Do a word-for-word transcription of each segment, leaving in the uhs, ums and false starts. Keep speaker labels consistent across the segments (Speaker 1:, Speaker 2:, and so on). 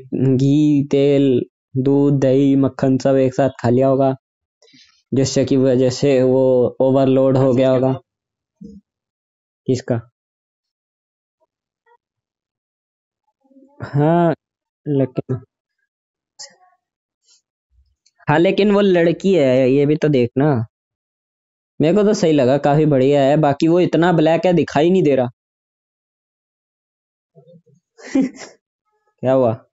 Speaker 1: घी, तेल, दूध, दही, मक्खन सब एक साथ खा लिया होगा, जिससे कि वजह से वो ओवरलोड हो गया होगा। किसका? हाँ लेकिन हाँ लेकिन वो लड़की है, ये भी तो देखना। मेरे को तो सही लगा, काफी बढ़िया है। बाकी वो इतना ब्लैक है, दिखाई नहीं दे रहा। क्या हुआ?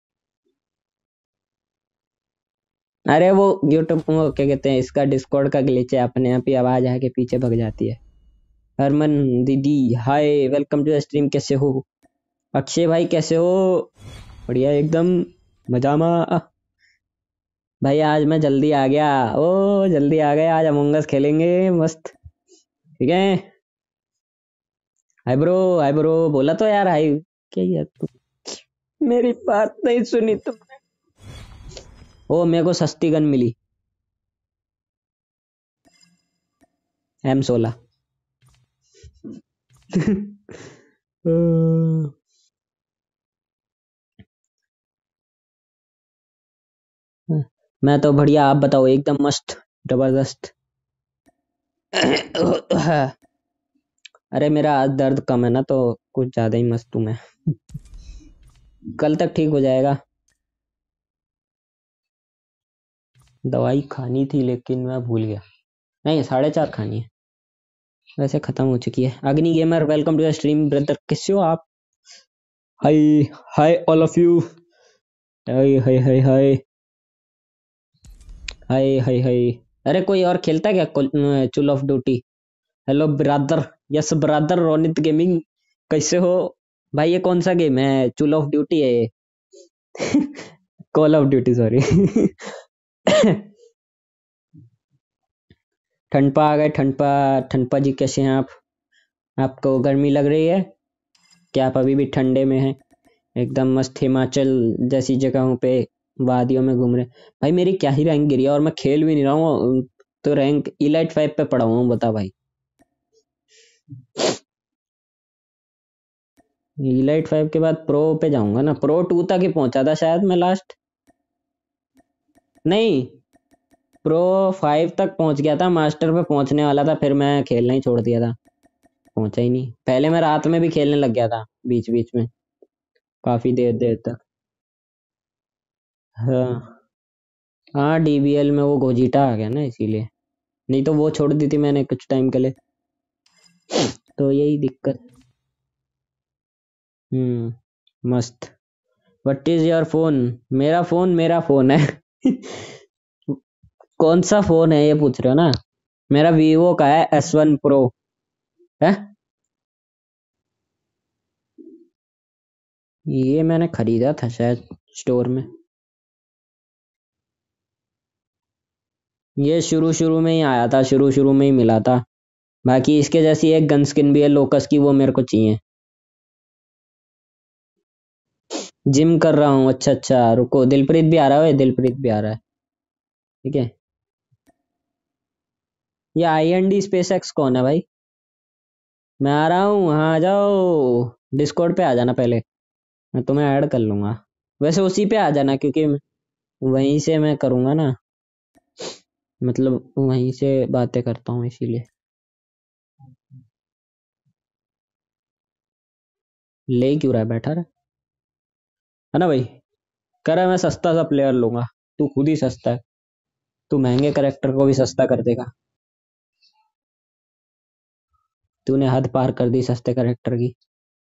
Speaker 1: अरे वो यूट्यूब वो क्या कहते हैं, इसका डिस्कॉर्ड का ग्लिच है, अपने आप ही आवाज आके पीछे भग जाती है। हरमन दीदी hi, welcome to the stream. कैसे हो? अक्षय भाई कैसे हो? बढ़िया एकदम, मजामा। भाई आज मैं जल्दी आ गया। ओ जल्दी आ गए, आज अमंगस खेलेंगे मस्त। ठीक है। हाय ब्रो, हाय ब्रो बोला तो यार, हाय। क्या यार तू मेरी बात नहीं सुनी तुमने? ओ मेरे को सस्ती गन मिली, एम सोलह। मैं तो बढ़िया, आप बताओ? एकदम मस्त, जबरदस्त। अरे मेरा आज दर्द कम है ना, तो कुछ ज्यादा ही मस्त हूं मैं। कल तक ठीक हो जाएगा। दवाई खानी थी लेकिन मैं भूल गया। नहीं, साढ़े चार खानी है, वैसे खत्म हो चुकी है। Agni gamer welcome to the stream brother, कैसे हो आप? Hi, hi all of you. Hi hi hi hi hi hi hi. अरे कोई और खेलता है क्या call of duty? Hello brother. Yes brother Ronit gaming, कैसे हो? भाई ये कौन सा गेम है? चूल ऑफ ड्यूटी है ये? Call of duty, sorry. ठंडपा आ गए, ठंडपा। ठंडपा जी कैसे हैं आप? आपको गर्मी लग रही है क्या? आप अभी भी ठंडे में हैं? एकदम मस्त हिमाचल जैसी जगहों पे, वादियों में घूम रहे हैं। भाई मेरी क्या ही रैंक गिरी है, और मैं खेल भी नहीं रहा हूँ। तो रैंक इलाइट फाइव पे पड़ा हूँ, बता भाई। इलाइट फाइव के बाद प्रो पे जाऊंगा ना, प्रो टू तक ही पहुंचा था शायद मैं लास्ट। नहीं, प्रो फाइव तक पहुंच गया था, मास्टर पे पहुंचने वाला था, फिर मैं खेलना ही छोड़ दिया था। पहुंचा ही नहीं। पहले मैं रात में भी खेलने लग गया था बीच बीच में, काफी देर देर तक। हाँ हाँ, डीबीएल में वो गोजीटा आ गया ना, इसीलिए। नहीं तो वो छोड़ दी थी मैंने कुछ टाइम के लिए, तो यही दिक्कत। हम्म, मस्त। What is your phone? मेरा फोन मेरा फोन है। कौन सा फोन है ये पूछ रहे हो ना? मेरा वीवो का है, एस वन प्रो है। ये मैंने खरीदा था शायद स्टोर में। ये शुरू शुरू में ही आया था, शुरू शुरू में ही मिला था। बाकी इसके जैसी एक गन स्किन भी है लोकस की, वो मेरे को चाहिए। जिम कर रहा हूँ। अच्छा अच्छा, रुको, दिलप्रीत भी आ रहा है। दिलप्रीत भी आ रहा है। ठीक है। ये I N D space X कौन है भाई? मैं आ रहा हूँ, हाँ आ जाओ। डिस्कॉर्ड पे आ जाना पहले, मैं तुम्हें ऐड कर लूंगा। वैसे उसी पे आ जाना, क्योंकि वहीं से मैं करूंगा ना, मतलब वहीं से बातें करता हूँ इसीलिए। ले क्यों रहा है, बैठा रहा है ना भाई। कह रहा है मैं सस्ता सा प्लेयर लूंगा। तू खुद ही सस्ता है, तू महंगे करेक्टर को भी सस्ता कर देगा। तूने हद पार कर दी सस्ते करेक्टर की।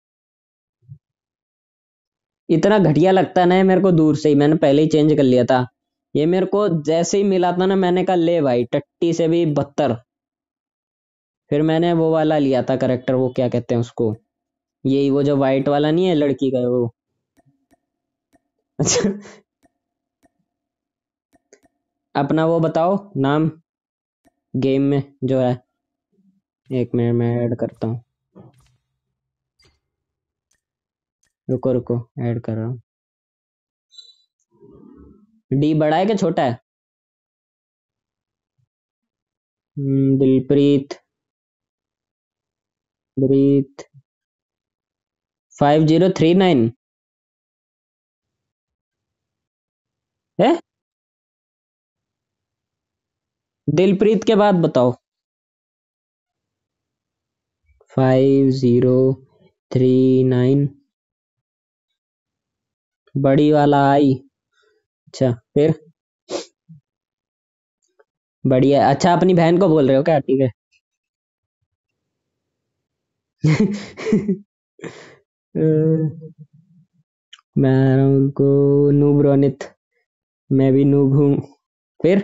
Speaker 1: इतना घटिया लगता है ना ये मेरे को दूर से ही, मैंने पहले ही चेंज कर लिया था। ये मेरे को जैसे ही मिला था ना, मैंने कहा ले भाई, टट्टी से भी बदतर। फिर मैंने वो वाला लिया था करेक्टर, वो क्या कहते हैं उसको, यही वो जो वाइट वाला नहीं है, लड़की का वो। अच्छा, अपना वो बताओ नाम, गेम में जो है। एक मिनट में ऐड करता हूँ। रुको रुको, ऐड कर रहा हूँ। डी बड़ा है कि छोटा है? हम्म, Dilpreet. Preet five zero three nine. है दिलप्रीत के बाद बताओ। फाइव जीरो थ्री नाइन बड़ी वाला आई। अच्छा फिर बढ़िया। अच्छा अपनी बहन को बोल रहे हो क्या? ठीक है। अ, मैं उनको नूब रोनित। मैं भी नूब हूँ। फिर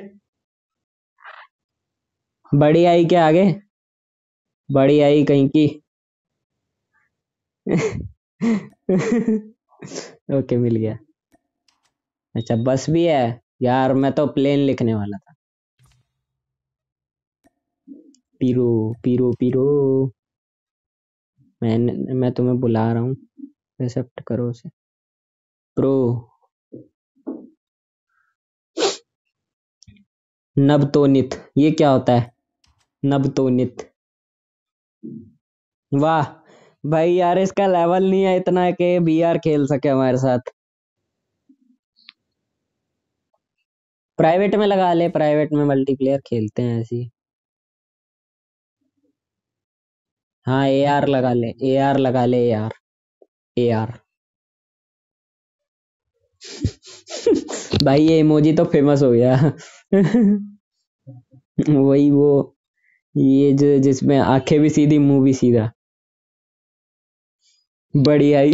Speaker 1: बड़ी आई के आगे। बड़ी आई कहीं की। ओके मिल गया। अच्छा बस भी है। यार मैं तो प्लेन लिखने वाला था। पीरो पीरो पीरो। मैं मैं तुम्हें बुला रहा हूँ। एक्सेप्ट करो उसे। प्रो। नबतोनित ये क्या होता है? नबतोनित। वाह भाई यार इसका लेवल नहीं है इतना कि बीआर खेल सके हमारे साथ। प्राइवेट में लगा ले। प्राइवेट में मल्टीप्लेयर खेलते हैं ऐसी। हाँ ए आर लगा ले। ए आर लगा ले। A R. A R. भाई ये इमोजी तो फेमस हो गया। वही वो ये जो जिसमें आंखें भी सीधी मुंह भी सीधा। बड़ी आई।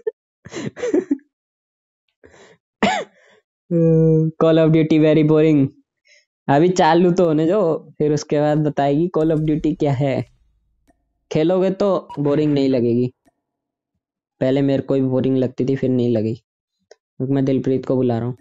Speaker 1: Call of duty very boring. अभी चालू तो होने दो। फिर उसके बाद बताएगी कॉल ऑफ ड्यूटी क्या है। खेलोगे तो बोरिंग नहीं लगेगी। पहले मेरे को भी बोरिंग लगती थी फिर नहीं लगी क्योंकि मैं दिलप्रीत को बुला रहा हूँ।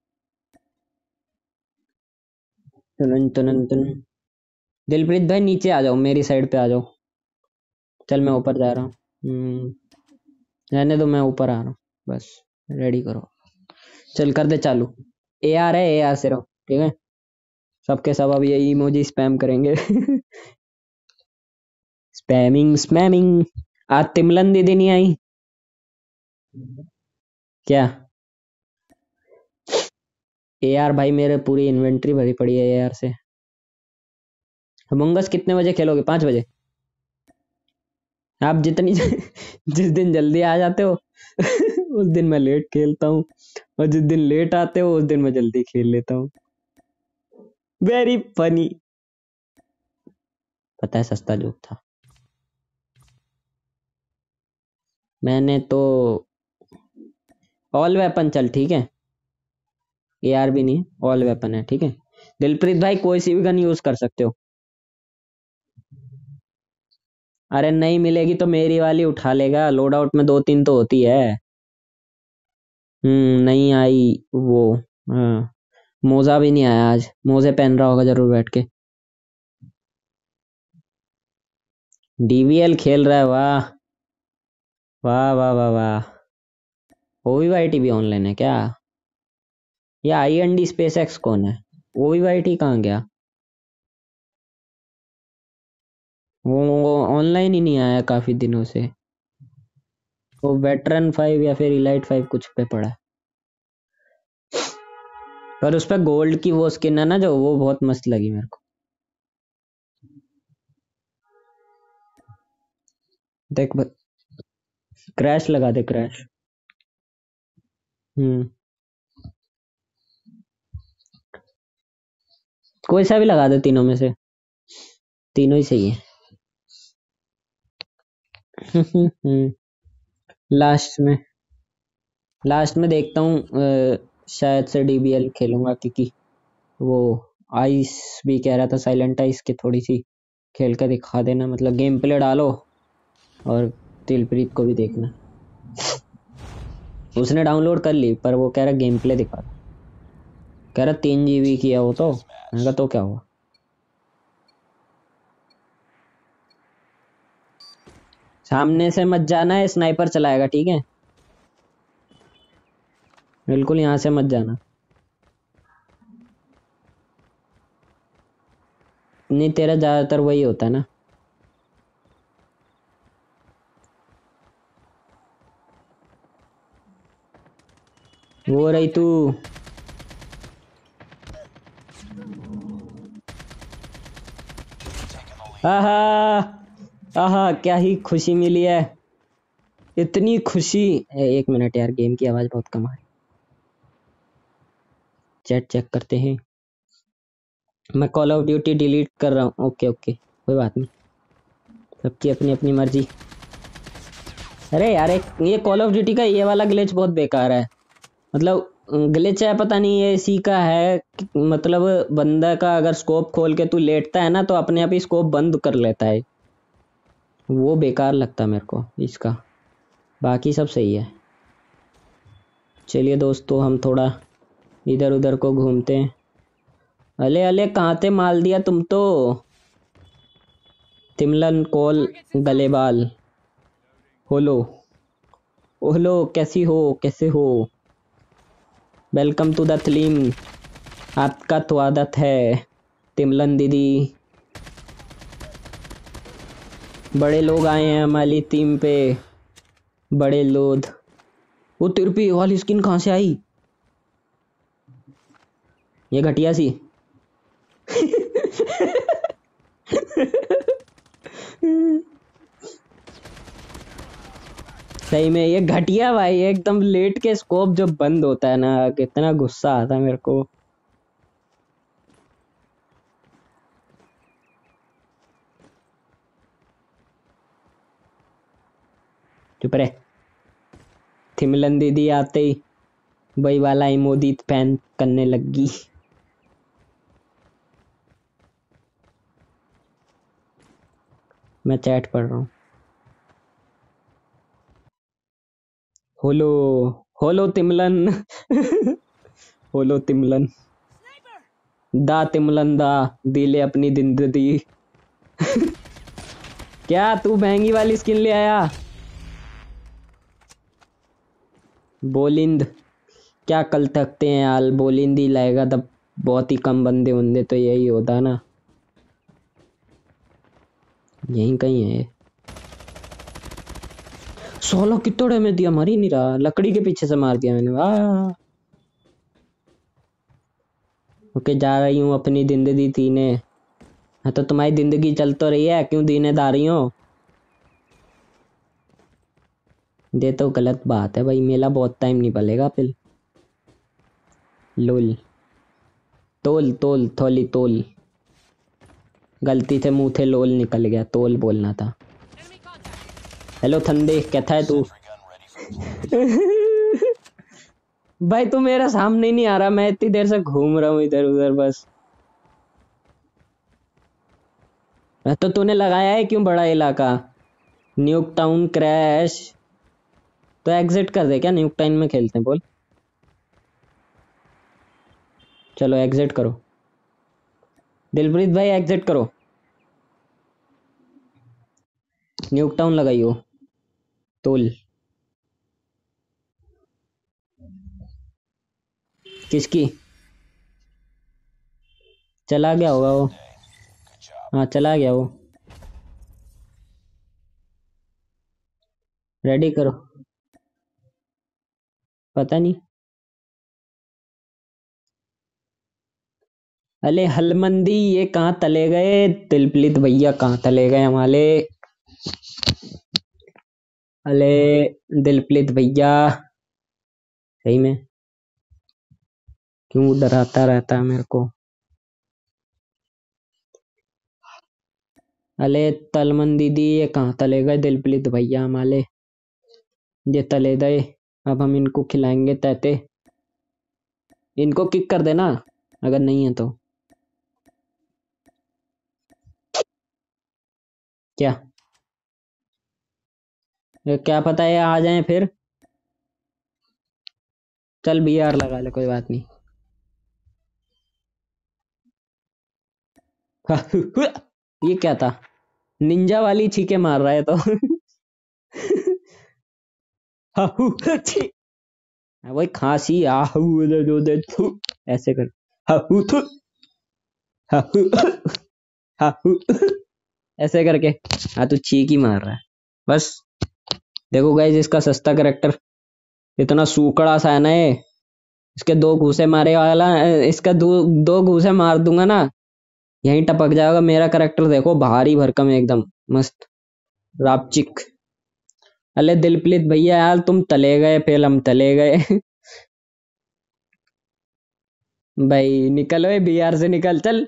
Speaker 1: तुनन तुनन तुन। दिलप्रीत भाई नीचे आ जाओ मेरी साइड पे आ जाओ। चल मैं ऊपर जा रहा हूँ। हम्म, रहने दो मैं ऊपर आ रहा हूँ। बस रेडी करो। चल कर दे चालू। ए आर है। ए आर से रहो ठीक है। सबके सब अब यही इमोजी स्पैम करेंगे। Spamming spamming. आज तिमलन दीदी नहीं आई। क्या? ए आर भाई मेरे पूरी इन्वेंट्री भरी पड़ी है ए आर से। अमंगस कितने बजे खेलोगे? पाँच बजे? आप जितनी जिस दिन जल्दी आ जाते हो उस दिन मैं लेट खेलता हूँ और जिस दिन लेट आते हो उस दिन मैं जल्दी खेल लेता हूँ। Very funny. पता है सस्ता जोक था। मैंने तो ऑल वेपन चल ठीक है। ए आर भी नहीं ऑल वेपन है ठीक है। दिलप्रीत भाई कोई सी भी गन यूज कर सकते हो। अरे नहीं मिलेगी तो मेरी वाली उठा लेगा। लोड आउट में दो तीन तो होती है। हम्म नहीं आई वो। हाँ मोजा भी नहीं आया आज। मोजे पहन रहा होगा जरूर बैठ के। डीवीएल खेल रहा है वाह। वाह वाह वाह वाह। ओवीवाईटी भी ऑनलाइन है क्या? ये I N D space X कौन है? ओवीवाईटी कहाँ गया? वो ऑनलाइन ही नहीं आया काफी दिनों से। वो वेटरन फाइव या फिर इलाइट फाइव कुछ पे पड़ा है। पर उस पे गोल्ड की वो स्किन है ना जो वो बहुत मस्त लगी मेरे को। देख ब... क्रैश लगा दे क्रैश। हम्म कोई सा भी लगा दे तीनों में से। तीनों ही सही है। लास्ट में लास्ट में देखता हूँ अ, शायद से डीबीएल खेलूंगा क्योंकि वो आइस भी कह रहा था साइलेंट आइस की थोड़ी सी खेल कर दिखा देना मतलब गेम प्ले डालो और दिलप्रीत को भी देखना। उसने डाउनलोड कर ली पर वो कह रहा गेम प्ले दिखा दो। कह रहा तीन जीबी किया वो तो मैंने कहा तो क्या हुआ। सामने से मत जाना है स्नाइपर चलाएगा ठीक है। बिल्कुल यहाँ से मत जाना। नहीं तेरा ज्यादातर वही होता है ना। वो रही तू। आहा आहा, क्या ही खुशी मिली है, इतनी खुशी। ए, एक मिनट यार, गेम की आवाज बहुत कम आ रही। चैट चेक करते हैं। मैं कॉल ऑफ ड्यूटी डिलीट कर रहा हूँ। ओके ओके, कोई बात नहीं, सबकी अपनी अपनी मर्जी। अरे यार, एक ये कॉल ऑफ ड्यूटी का ये वाला ग्लिच बहुत बेकार है। मतलब ग्लिच है, पता नहीं ये इसी का है कि- मतलब बंदा का अगर स्कोप खोल के तू लेटता है ना तो अपने आप ही स्कोप बंद कर लेता है। वो बेकार लगता है मेरे को इसका, बाकी सब सही है। चलिए दोस्तों, हम थोड़ा इधर उधर को घूमते हैं। अले अले, कहाँ ते माल दिया तुम तो। तिमलन कोल गलेबाल। होलो ओहलो, कैसी हो, कैसे हो। वेलकम टू द फिल्म, आपका स्वागत है तिमलन दीदी। बड़े लोग आए हैं हमारी टीम पे, बड़े लोग। वो तिरपी वाली स्किन कहाँ से आई, ये घटिया सी। सही में ये घटिया भाई, एकदम लेट के स्कोप जब बंद होता है ना, कितना गुस्सा आता है मेरे को। चुप रहे। थिमलन दीदी आते ही वही वाला इमोजी फैन करने लगी। मैं चैट पढ़ रहा हूँ। होलो होलो तिमलन। होलो तिमलन दा, तिमलन दा दिले अपनी जिंदगी। क्या तू महंगी वाली स्किन ले आया। बोलिंद क्या कल थकते हैं यार, बोलिंद ही लाएगा तब। बहुत ही कम बंदे होंगे तो यही होता ना, यहीं कहीं है। सोलह कितोड़े में दिया, मर ही नहीं रहा, लकड़ी के पीछे से मार दिया मैंने। वाह। ओके, जा रही हूँ अपनी जिंदगी जीने। हाँ तो तुम्हारी जिंदगी चल तो रही है, क्यों जीने जा रही हो। ये तो गलत बात है भाई, मेला बहुत टाइम नहीं पलेगा फिर। लोल तोल तोल थोली तोल, गलती से मुंह थे लोल निकल गया, तोल बोलना था। हेलो थंडे, कैसा है तू। भाई तू मेरा सामने ही नहीं आ रहा, मैं इतनी देर से घूम रहा हूँ इधर उधर बस। तो तूने लगाया है क्यों बड़ा इलाका। न्यूक टाउन क्रैश, तो एग्जिट कर दे क्या, न्यूक टाउन में खेलते हैं बोल। चलो एग्जिट करो, दिलप्रीत भाई एग्जिट करो। न्यूक टाउन लगाइयो तोल। किसकी, चला गया होगा वो। हाँ चला गया वो, रेडी करो। पता नहीं। अले हलमंदी ये कहाँ तले गए, दिलप्रीत भैया कहाँ तले गए हमारे। अले दिलप्रीत भैया, सही में क्यों डराता रहता है मेरे को। अले तलमन दीदी ये कहाँ तले गए दिलप्रीत भैया हमारे, ये तले गए। अब हम इनको खिलाएंगे तहते। इनको किक कर देना अगर नहीं है तो। क्या ये क्या पता है आ जाए फिर। चल बी आर लगा ले, कोई बात नहीं। ये क्या था, निंजा वाली छीके मार रहा है तो। वही खांसी आहू दे दो दे थू, ऐसे कर। हाहू थू, हाहू हाहू, ऐसे करके। हाँ तू चीक ही मार रहा है बस। देखो गाइस, इसका सस्ता करेक्टर इतना सूकड़ा सा है ना ये, इसके दो घूसे मारे वाला, इसका दो दो घूसे मार दूंगा ना यहीं टपक जाएगा। मेरा करेक्टर देखो, भारी भरकम एकदम मस्त रापचिक। अले दिलप्रीत भैया यार तुम तले गए, फिर हम तले गए। भाई निकलो बिहार से, निकल चल।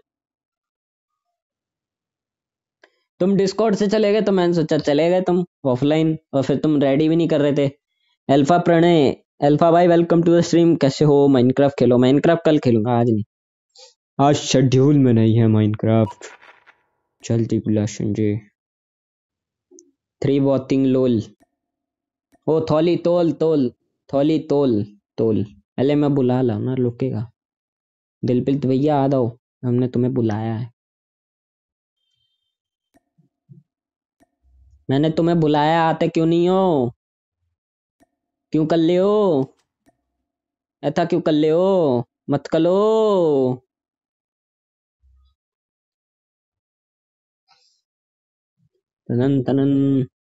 Speaker 1: तुम डिस्कॉर्ड से चले गए तो मैंने सोचा चले गए तुम ऑफलाइन, और फिर तुम रेडी भी नहीं कर रहे थे। अल्फा प्रणय, अल्फा भाई वेलकम टू द स्ट्रीम, कैसे हो? माइनक्राफ्ट खेलो। माइनक्राफ्ट कल खेलूंगा, आज नहीं। आज शेड्यूल में नहीं है माइनक्राफ्ट। चलती पिलाशन जी थ्री वॉटिंग लोल। ओ थोली तोल तोल, थोली तोल तोल। अले मैं बुला ला ना, रुकेगा। दिलप्रीत भैया आ जाओ, हमने तुम्हें बुलाया है। मैंने तुम्हें बुलाया, आते क्यों नहीं हो? क्यों कर ले हो ऐसा? क्यों कर ले हो? मत कलो। तनन तनन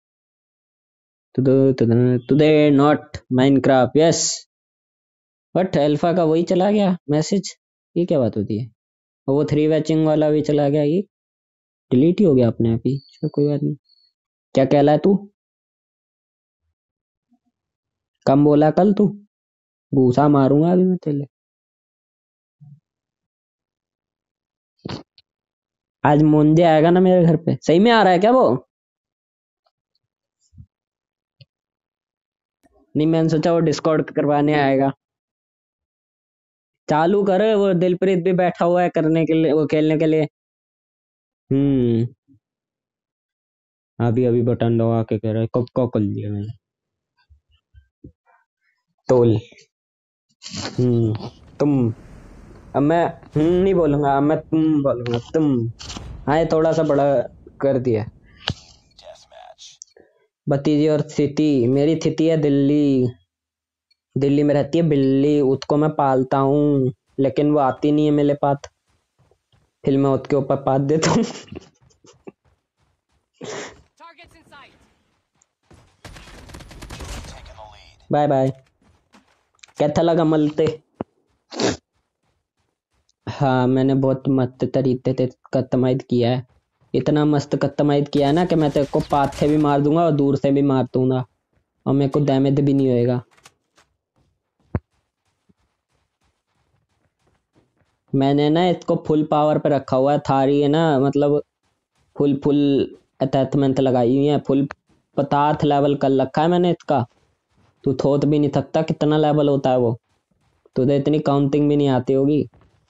Speaker 1: today not Minecraft. Yes but alpha का वही चला गया मैसेज, ये क्या बात होती है? और वो थ्री वैचिंग वाला भी चला गया, ये डिलीट ही हो गया अपने आप ही। चलो कोई बात नहीं। क्या कहला है तू? कम बोला कल तू, घूसा मारूंगा अभी मैं तेरे। आज मुंजे आएगा ना मेरे घर पे? सही में आ रहा है क्या वो? नहीं मैंने सोचा वो डिस्कॉर्ड करवाने आएगा। चालू कर, वो दिलप्रीत भी बैठा हुआ है करने के लिए, वो खेलने के लिए। हम्म अभी अभी बटन दबा के कह रहा है, कब का कर लिया मैंने। तोल। हम्म तुम। अब मैं हम्म नहीं बोलूंगा, अब मैं तुम बोलूंगा, तुम। हाँ ये थोड़ा सा बड़ा कर दिया। भतीजी और स्थिति, मेरी स्थिति है दिल्ली, दिल्ली में रहती है बिल्ली, उसको मैं पालता हूँ, लेकिन वो आती नहीं है मेरे पास, फिर मैं उसके ऊपर पात देता हूँ। Bye bye. कैसा लगा मलते? हाँ मैंने बहुत मस्त तरीके से कस्टमाइज किया है, इतना मस्त कस्टमाइज किया है ना कि मैं तेरे को पाथ से भी मार दूंगा और दूर से भी मार दूंगा, और मेरे को डैमेज भी नहीं होएगा। मैंने ना इसको फुल पावर पे रखा हुआ है, थारी है ना, मतलब फुल फुल अटैचमेंट लगाई हुई है, फुल पदार्थ लेवल कर रखा है मैंने इसका। तू थोत भी नहीं सकता कितना लेवल होता है वो, तुझे इतनी काउंटिंग भी नहीं आती होगी।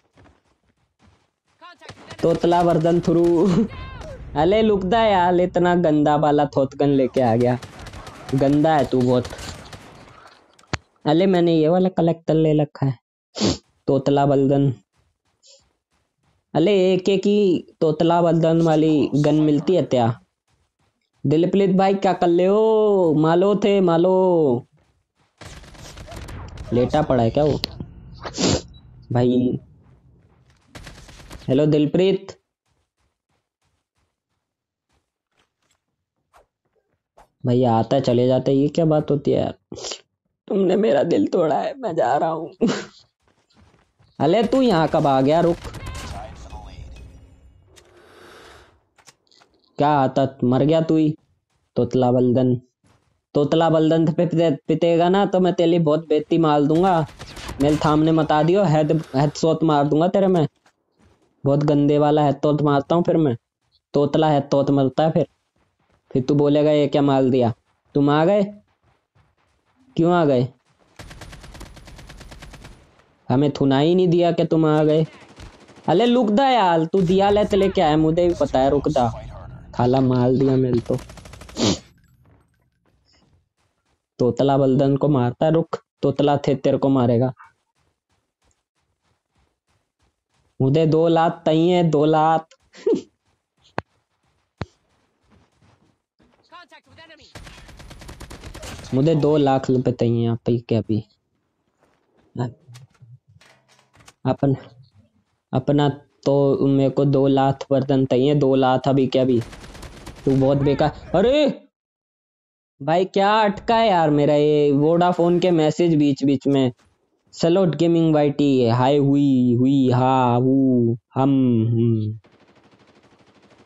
Speaker 1: तोतला वर्जन थ्रू। अले लुकदा यार, इतना गंदा वाला थोतगन लेके आ गया, गंदा है तू बहुत। अले मैंने ये वाला कलेक्टर ले रखा है, तोतला बल्दन। अले एक एक ही तोतला बल्दन वाली गन मिलती है क्या? दिलप्रीत भाई क्या कर ले हो? मालो थे मालो। लेटा पड़ा है क्या वो भाई? हेलो दिलप्रीत। भैया आता है चले जाते, ये क्या बात होती है यार? तुमने मेरा दिल तोड़ा है, मैं जा रहा हूँ। अले तू यहाँ कब आ गया? रुक। क्या आता, मर गया तू ही? तोतला बल्दन, तोतला बल्दन पे पिते, पितेगा ना तो मैं तेरे लिए बहुत बेइज्जती मार दूंगा। मेरे सामने मता दियो, हेड हेड शॉट मार दूंगा तेरे में, बहुत गंदे वाला हेड शॉट मारता हूँ फिर मैं। तोतला हेड शॉट मरता है फिर फिर तू बोलेगा ये क्या मार दिया। तुम आ गए? क्यों आ गए? हमें थुना ही नहीं दिया कि तुम आ गए। अले लुक दा यार, तू दिया ले चले क्या है, मुझे भी पता है, रुक दा। खाला मार दिया मेरे तो। तोतला बल्दन को मारता है, रुक। तोतला थे तेरे को मारेगा। मुझे दो लात तई है, दो लात। मुझे दो लाख रुपए तई है, आप क्या भी अपन अपना तो मेरे को दो लाख बर्तन चाहिए, दो लाख अभी क्या भी। तू बहुत बेकार। अरे भाई क्या अटका है यार मेरा ये वोडाफोन के मैसेज बीच बीच में। सलोट गेमिंग वाईटी हाय हुई हुई हा हु हम हम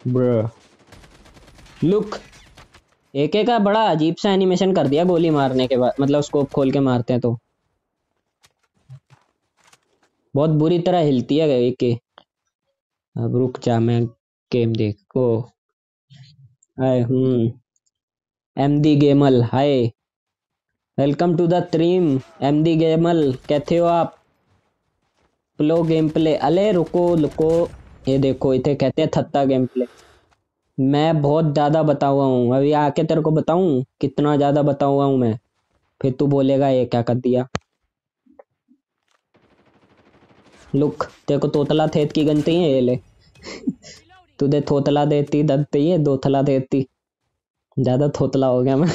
Speaker 1: ब्रो लुक, एके का बड़ा अजीब सा एनिमेशन कर दिया गोली मारने के बाद, मतलब स्कोप खोल के मारते हैं तो बहुत बुरी तरह हिलती है एके। अब रुक जा, मैं गेम देख ओ हाय हम्म MD gamer hi, welcome to the stream. MD gamer कैसे हो आप? प्लो गेम प्ले, अले रुको रुको, ये देखो इसे कहते हैं थत्ता गेम प्ले। मैं बहुत ज्यादा बताऊआ हूँ, अभी आके तेरे को बताऊं कितना ज्यादा बताऊआ हूँ मैं, फिर तू बोलेगा ये क्या कर दिया। लुक, तेरे को तोतला थेत की गनती है ये ले। तुझे थोतला देती दत्ती है, दोतला देती, ज्यादा थोतला हो गया मैं।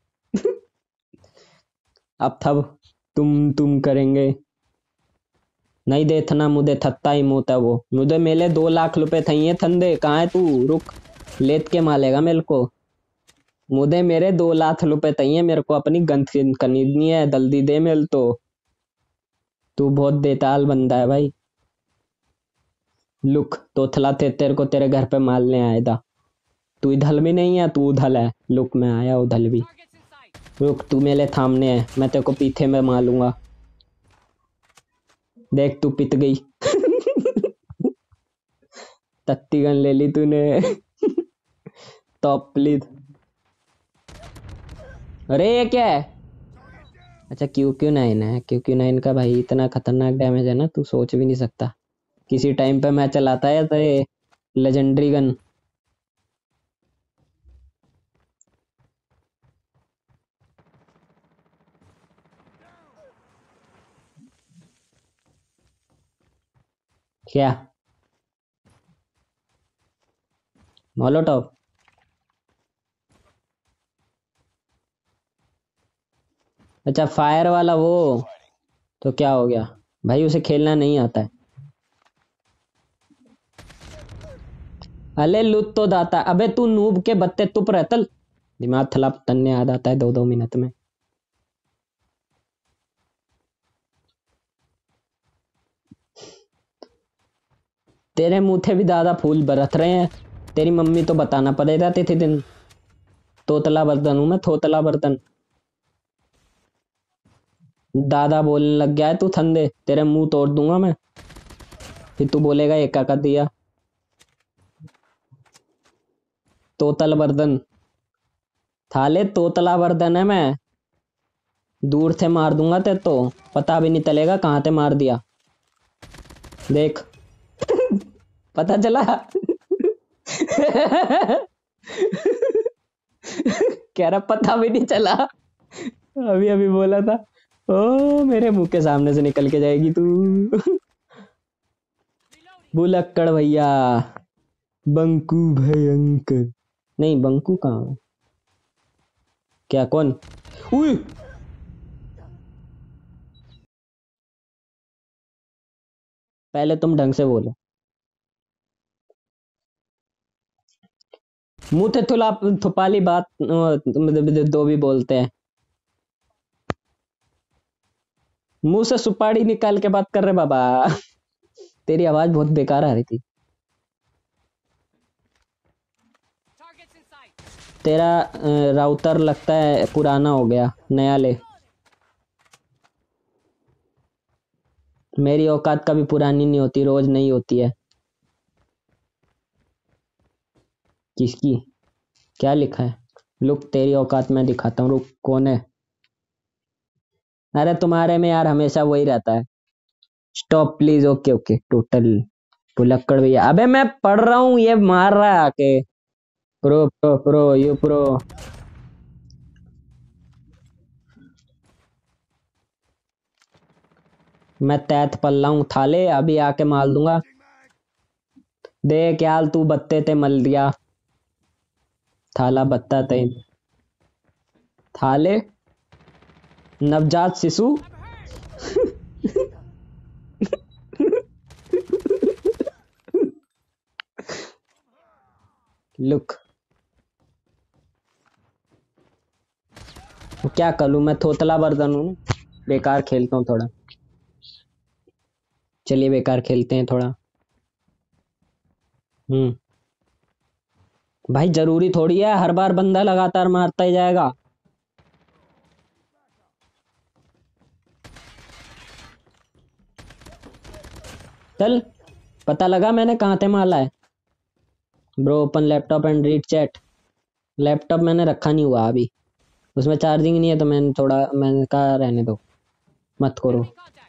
Speaker 1: अब थब तुम तुम करेंगे नहीं देखना, मुझे थत्ता ही मुँह था वो, मुझे मेले दो लाख रुपए थी थंदे, कहाँ है तू? रुक, लेत के मालेगा मेरे को, मुझे मेरे दो लाख रुपए चाहिए, मेरे को अपनी गंद खरीदनी है, जल्दी दे मेल तो। तू बहुत बेताल बंदा है भाई। लुक, तोतला थे तेरे को तेरे घर पे मारने आया था, तू इधल भी नहीं है, तू उधल है। लुक, मैं आया उधल भी। रुक, तू मेरे सामने है, मैं तेरे को पीछे में मारूंगा, देख तू पिट गई। तत्ती गन ले ली तूने। Top please. अरे ये क्या है? अच्छा क्यू क्यू नाइन है, क्यू क्यू नाइन का भाई इतना खतरनाक डैमेज है ना, तू सोच भी नहीं सकता। किसी टाइम पे मैं चलाता है तो ये लेजेंडरी गन। क्या मोलोटॉव? अच्छा फायर वाला वो, तो क्या हो गया भाई, उसे खेलना नहीं आता है। अले लुत तो दाता, अबे तू नूब के बत्ते तुप रहतल, दिमाग थला तन्ने याद आता है दो दो मिनट में। तेरे मुंह थे भी दादा फूल बरस रहे हैं, तेरी मम्मी तो बताना पड़ेगा थे दिन। तोतला बर्तन हूं मैं, थोतला बर्तन। दादा बोलने लग गया है तू थंदे, तेरे मुंह तोड़ दूंगा मैं, फिर तू बोलेगा ये क्या कर दिया। तोतल बर्तन थाले, तोतला बर्तन है मैं, दूर से मार दूंगा ते तो पता भी नहीं चलेगा कहाँ से मार दिया। देख, पता चला। कह रहा पता भी नहीं चला, अभी अभी बोला था। ओ मेरे मुंह के सामने से निकल के जाएगी तू। बुलक्कड़ भैया, बंकू भयंकर, नहीं बंकू कहाँ है? क्या कौन? उई, पहले तुम ढंग से बोलो, मुंह थे थुला थुपाली बात अ, दो भी बोलते हैं, मुंह से सुपारी निकाल के बात कर रहे बाबा। तेरी आवाज बहुत बेकार आ रही थी। तेरा अ, राउटर लगता है पुराना हो गया, नया ले। मेरी औकात कभी पुरानी नहीं होती, रोज नहीं होती है। किसकी? क्या लिखा है? लुक, तेरी औकात मैं दिखाता हूँ, रुक कौन है? अरे तुम्हारे में यार हमेशा वही रहता है। Stop please, okay okay total. पुलक्कड़ भैया, अबे मैं पढ़ रहा हूँ, ये मार रहा है आके। Pro pro pro you pro. मैं तैत पल्ला हूँ थाले, अभी आके मार दूंगा। देख यार तू बत्ते ते मल दिया, थाला बत्ता ते थाले, नवजात शिशु। लुक, क्या करूं मैं, थोतला बर्तन हूँ, बेकार खेलता हूँ थोड़ा। चलिए बेकार खेलते हैं थोड़ा। हम्म भाई जरूरी थोड़ी है हर बार बंदा लगातार मारता ही जाएगा। चल पता लगा मैंने कहाँ थे माला है। Bro open laptop and read chat. Laptop मैंने रखा नहीं हुआ अभी, उसमें चार्जिंग नहीं है तो मैंने थोड़ा मैंने कहा रहने दो, मत करो।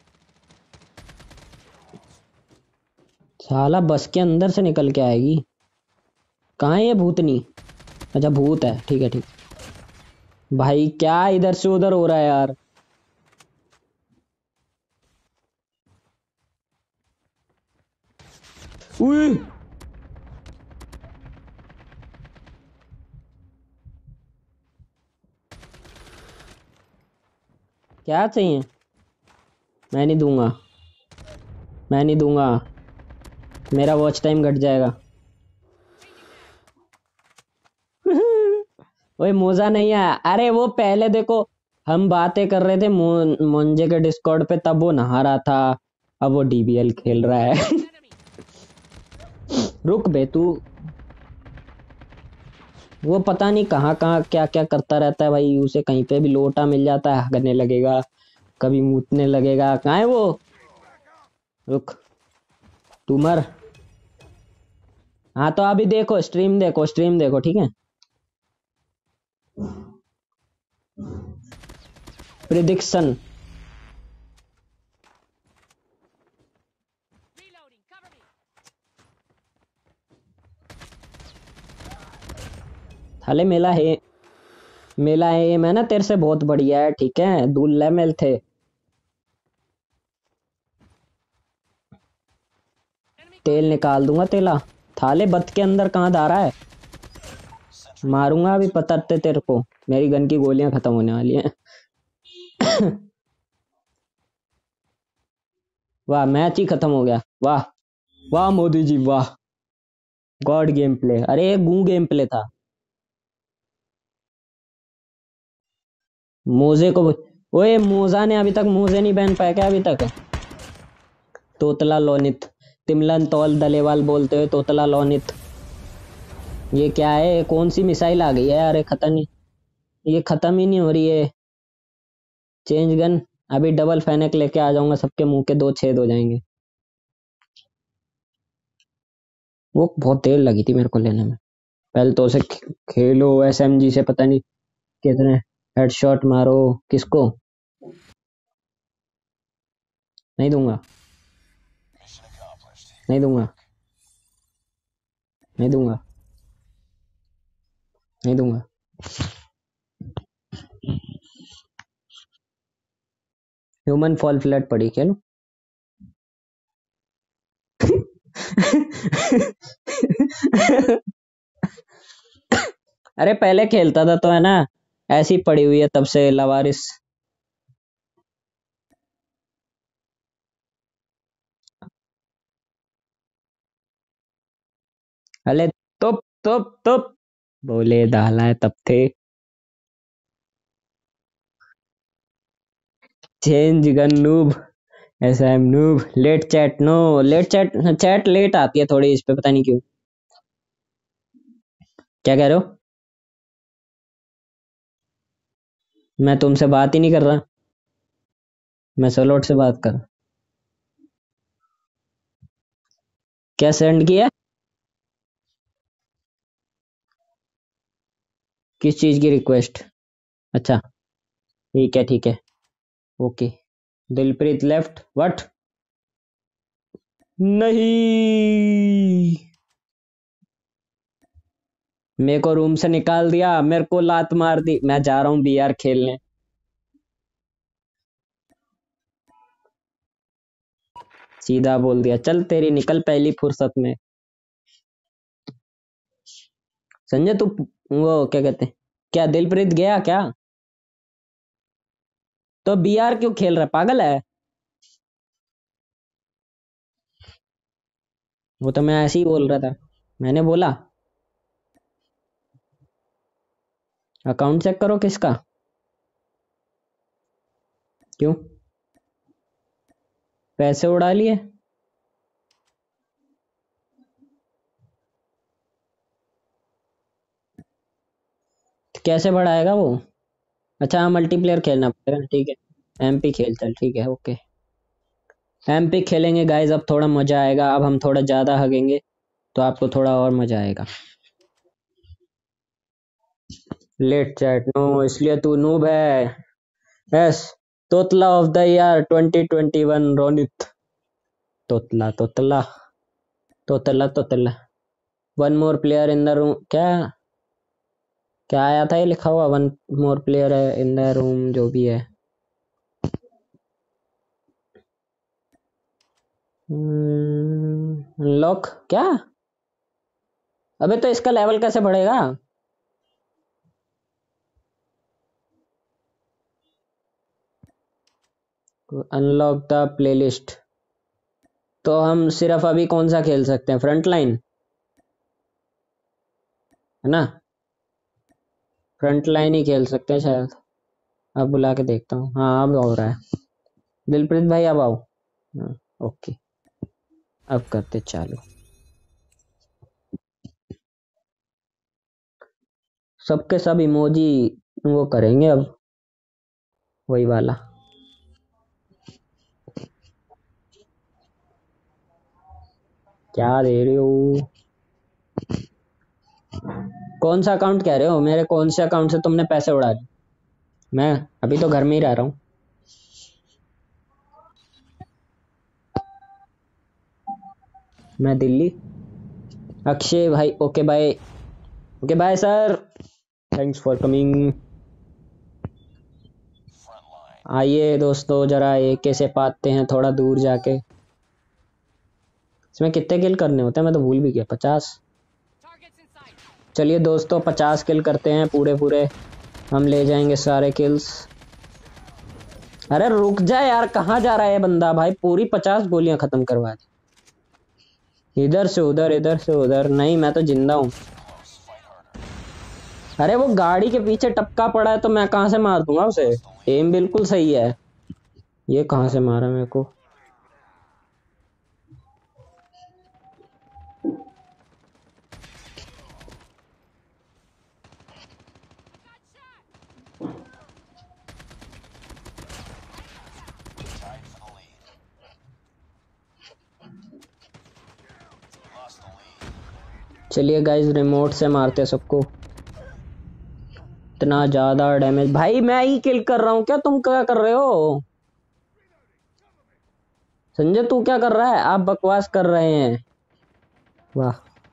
Speaker 1: साला बस के अंदर से निकल के आएगी। कहाँ है ये भूतनी? अच्छा भूत है, ठीक है ठीक। भाई क्या इधर से उधर हो रहा है यार। उई! क्या चाहिए? मैं नहीं दूंगा, मैं नहीं दूंगा, मेरा वॉच टाइम घट जाएगा। ओए मोजा नहीं है, अरे वो पहले देखो हम बातें कर रहे थे मो- मोंजे के डिस्कॉर्ड पे, तब वो नहा रहा था, अब वो डीबीएल खेल रहा है। रुक बे तू, वो पता नहीं कहाँ कहाँ क्या क्या करता रहता है भाई, उसे कहीं पे भी लोटा मिल जाता है हगने लगेगा, कभी मूतने लगेगा। कहाँ है वो? रुक, तू मर। हाँ तो अभी देखो स्ट्रीम देखो, स्ट्रीम देखो ठीक है। प्रिडिक्शन। थाले मेला है, मेला है मैं ना तेरे से बहुत बढ़िया है ठीक है, दूल्हे मेल थे। तेल निकाल दूंगा तेला। थाले बत के अंदर कहाँ धारा है? मारूंगा अभी पतरते तेरे को, मेरी गन की गोलियां खत्म होने वाली हैं। वाह मैच ही खत्म हो गया, वाह वाह मोदी जी वाह। गॉड गेम प्ले, अरे गू गेम प्ले था। मोजे को, ओए मोजा ने अभी तक मोजे नहीं पहन पाया क्या अभी तक? तोतला लोनित, तिमलन तौल दलेवाल बोलते हुए तोतला लोनित। ये क्या है, कौन सी मिसाइल आ गई है यार, ये खत्म नहीं, ये खत्म ही नहीं हो रही है। चेंज गन, अभी डबल फैनक लेके आ जाऊंगा, सबके मुंह के दो छेद हो जाएंगे। वो बहुत देर लगी थी मेरे को लेने में। पहले तो उसे खे- खेलो एसएमजी से, पता नहीं कितने हेडशॉट मारो। किसको? नहीं दूंगा, नहीं दूंगा, नहीं दूंगा, नहीं दूंगा। ह्यूमन फॉल फ्लैट पड़ी खेलो। अरे पहले खेलता था तो है ना, ऐसी पड़ी हुई है तब से लवारिस। अले तुप तुप तुप, बोले दाला है तब थे। चेंज गन नूब, ऐसा है noob. Late chat no, late chat, chat late आती है थोड़ी इस पे, पता नहीं क्यों। क्या कह रहे हो? मैं तुमसे बात ही नहीं कर रहा, मैं सलोट से बात कर। क्या सेंड किया? किस चीज की रिक्वेस्ट? अच्छा ठीक है ठीक है, ओके। Dilpreet left what? नहीं, मेरे को रूम से निकाल दिया, मेरे को लात मार दी, मैं जा रहा हूँ बीआर खेलने। सीधा बोल दिया, चल तेरी निकल पहली फुर्सत में। संजय तू, वो क्या कहते हैं, क्या दिलप्रीत गया क्या? तो बीआर क्यों खेल रहा है, पागल है? वो तो मैं ऐसे ही बोल रहा था, मैंने बोला अकाउंट चेक करो किसका। क्यों? पैसे उड़ा लिए? कैसे बढ़ाएगा वो? अच्छा हाँ मल्टीप्लेयर खेलना पड़ेगा, ठीक है। एमपी खेल चल, ठीक है ओके। एमपी खेलेंगे गाइज, अब थोड़ा मजा आएगा। अब हम थोड़ा ज्यादा हगेंगे तो आपको थोड़ा और मजा आएगा। लेट चैट नो, इसलिए तू नूब है। यस, तोतला of the year twenty twenty one Ronit. तोतला तोतला तोतला तोतला। One more player in the room. क्या क्या आया था ये लिखा हुआ? वन मोर प्लेयर है इन द रूम, जो भी है। लॉक क्या? अबे तो इसका लेवल कैसे बढ़ेगा? Unlock the playlist. तो हम सिर्फ अभी कौन सा खेल सकते हैं? फ्रंट लाइन है ना? फ्रंट लाइन ही खेल सकते हैं शायद। अब बुला के देखता हूँ। हाँ अब हो रहा है। दिलप्रीत भाई अब आओ। हाँ, ओके अब करते चालू। सबके सब इमोजी वो करेंगे अब, वही वाला। क्या दे रहे हो? कौन सा अकाउंट कह रहे हो? मेरे कौन से अकाउंट से तुमने पैसे उड़ा लिए? मैं अभी तो घर में ही रह रहा हूँ। मैं दिल्ली। अक्षय भाई okay bye. Okay bye sir, thanks for coming. आइए दोस्तों जरा एक कैसे पाते हैं थोड़ा दूर जाके। इसमें कितने किल करने होते हैं? मैं तो भूल भी गया। पचास। चलिए दोस्तों पचास किल करते हैं पूरे पूरे, हम ले जाएंगे सारे किल्स। अरे रुक जा यार, कहाँ जा रहा है ये बंदा? भाई पूरी पचास गोलियां खत्म करवा दी। इधर से उधर, इधर से उधर। नहीं मैं तो जिंदा हूँ। अरे वो गाड़ी के पीछे टपका पड़ा है तो मैं कहाँ से मार दूंगा उसे? एम बिल्कुल सही है। ये कहाँ से मारा मेरे को? चलिए गाइस रिमोट से मारते सबको। इतना ज्यादा डैमेज भाई, मैं ही किल कर रहा हूँ क्या? तुम क्या कर रहे हो? संजय तू क्या कर रहा है? आप बकवास कर रहे हैं। वाह,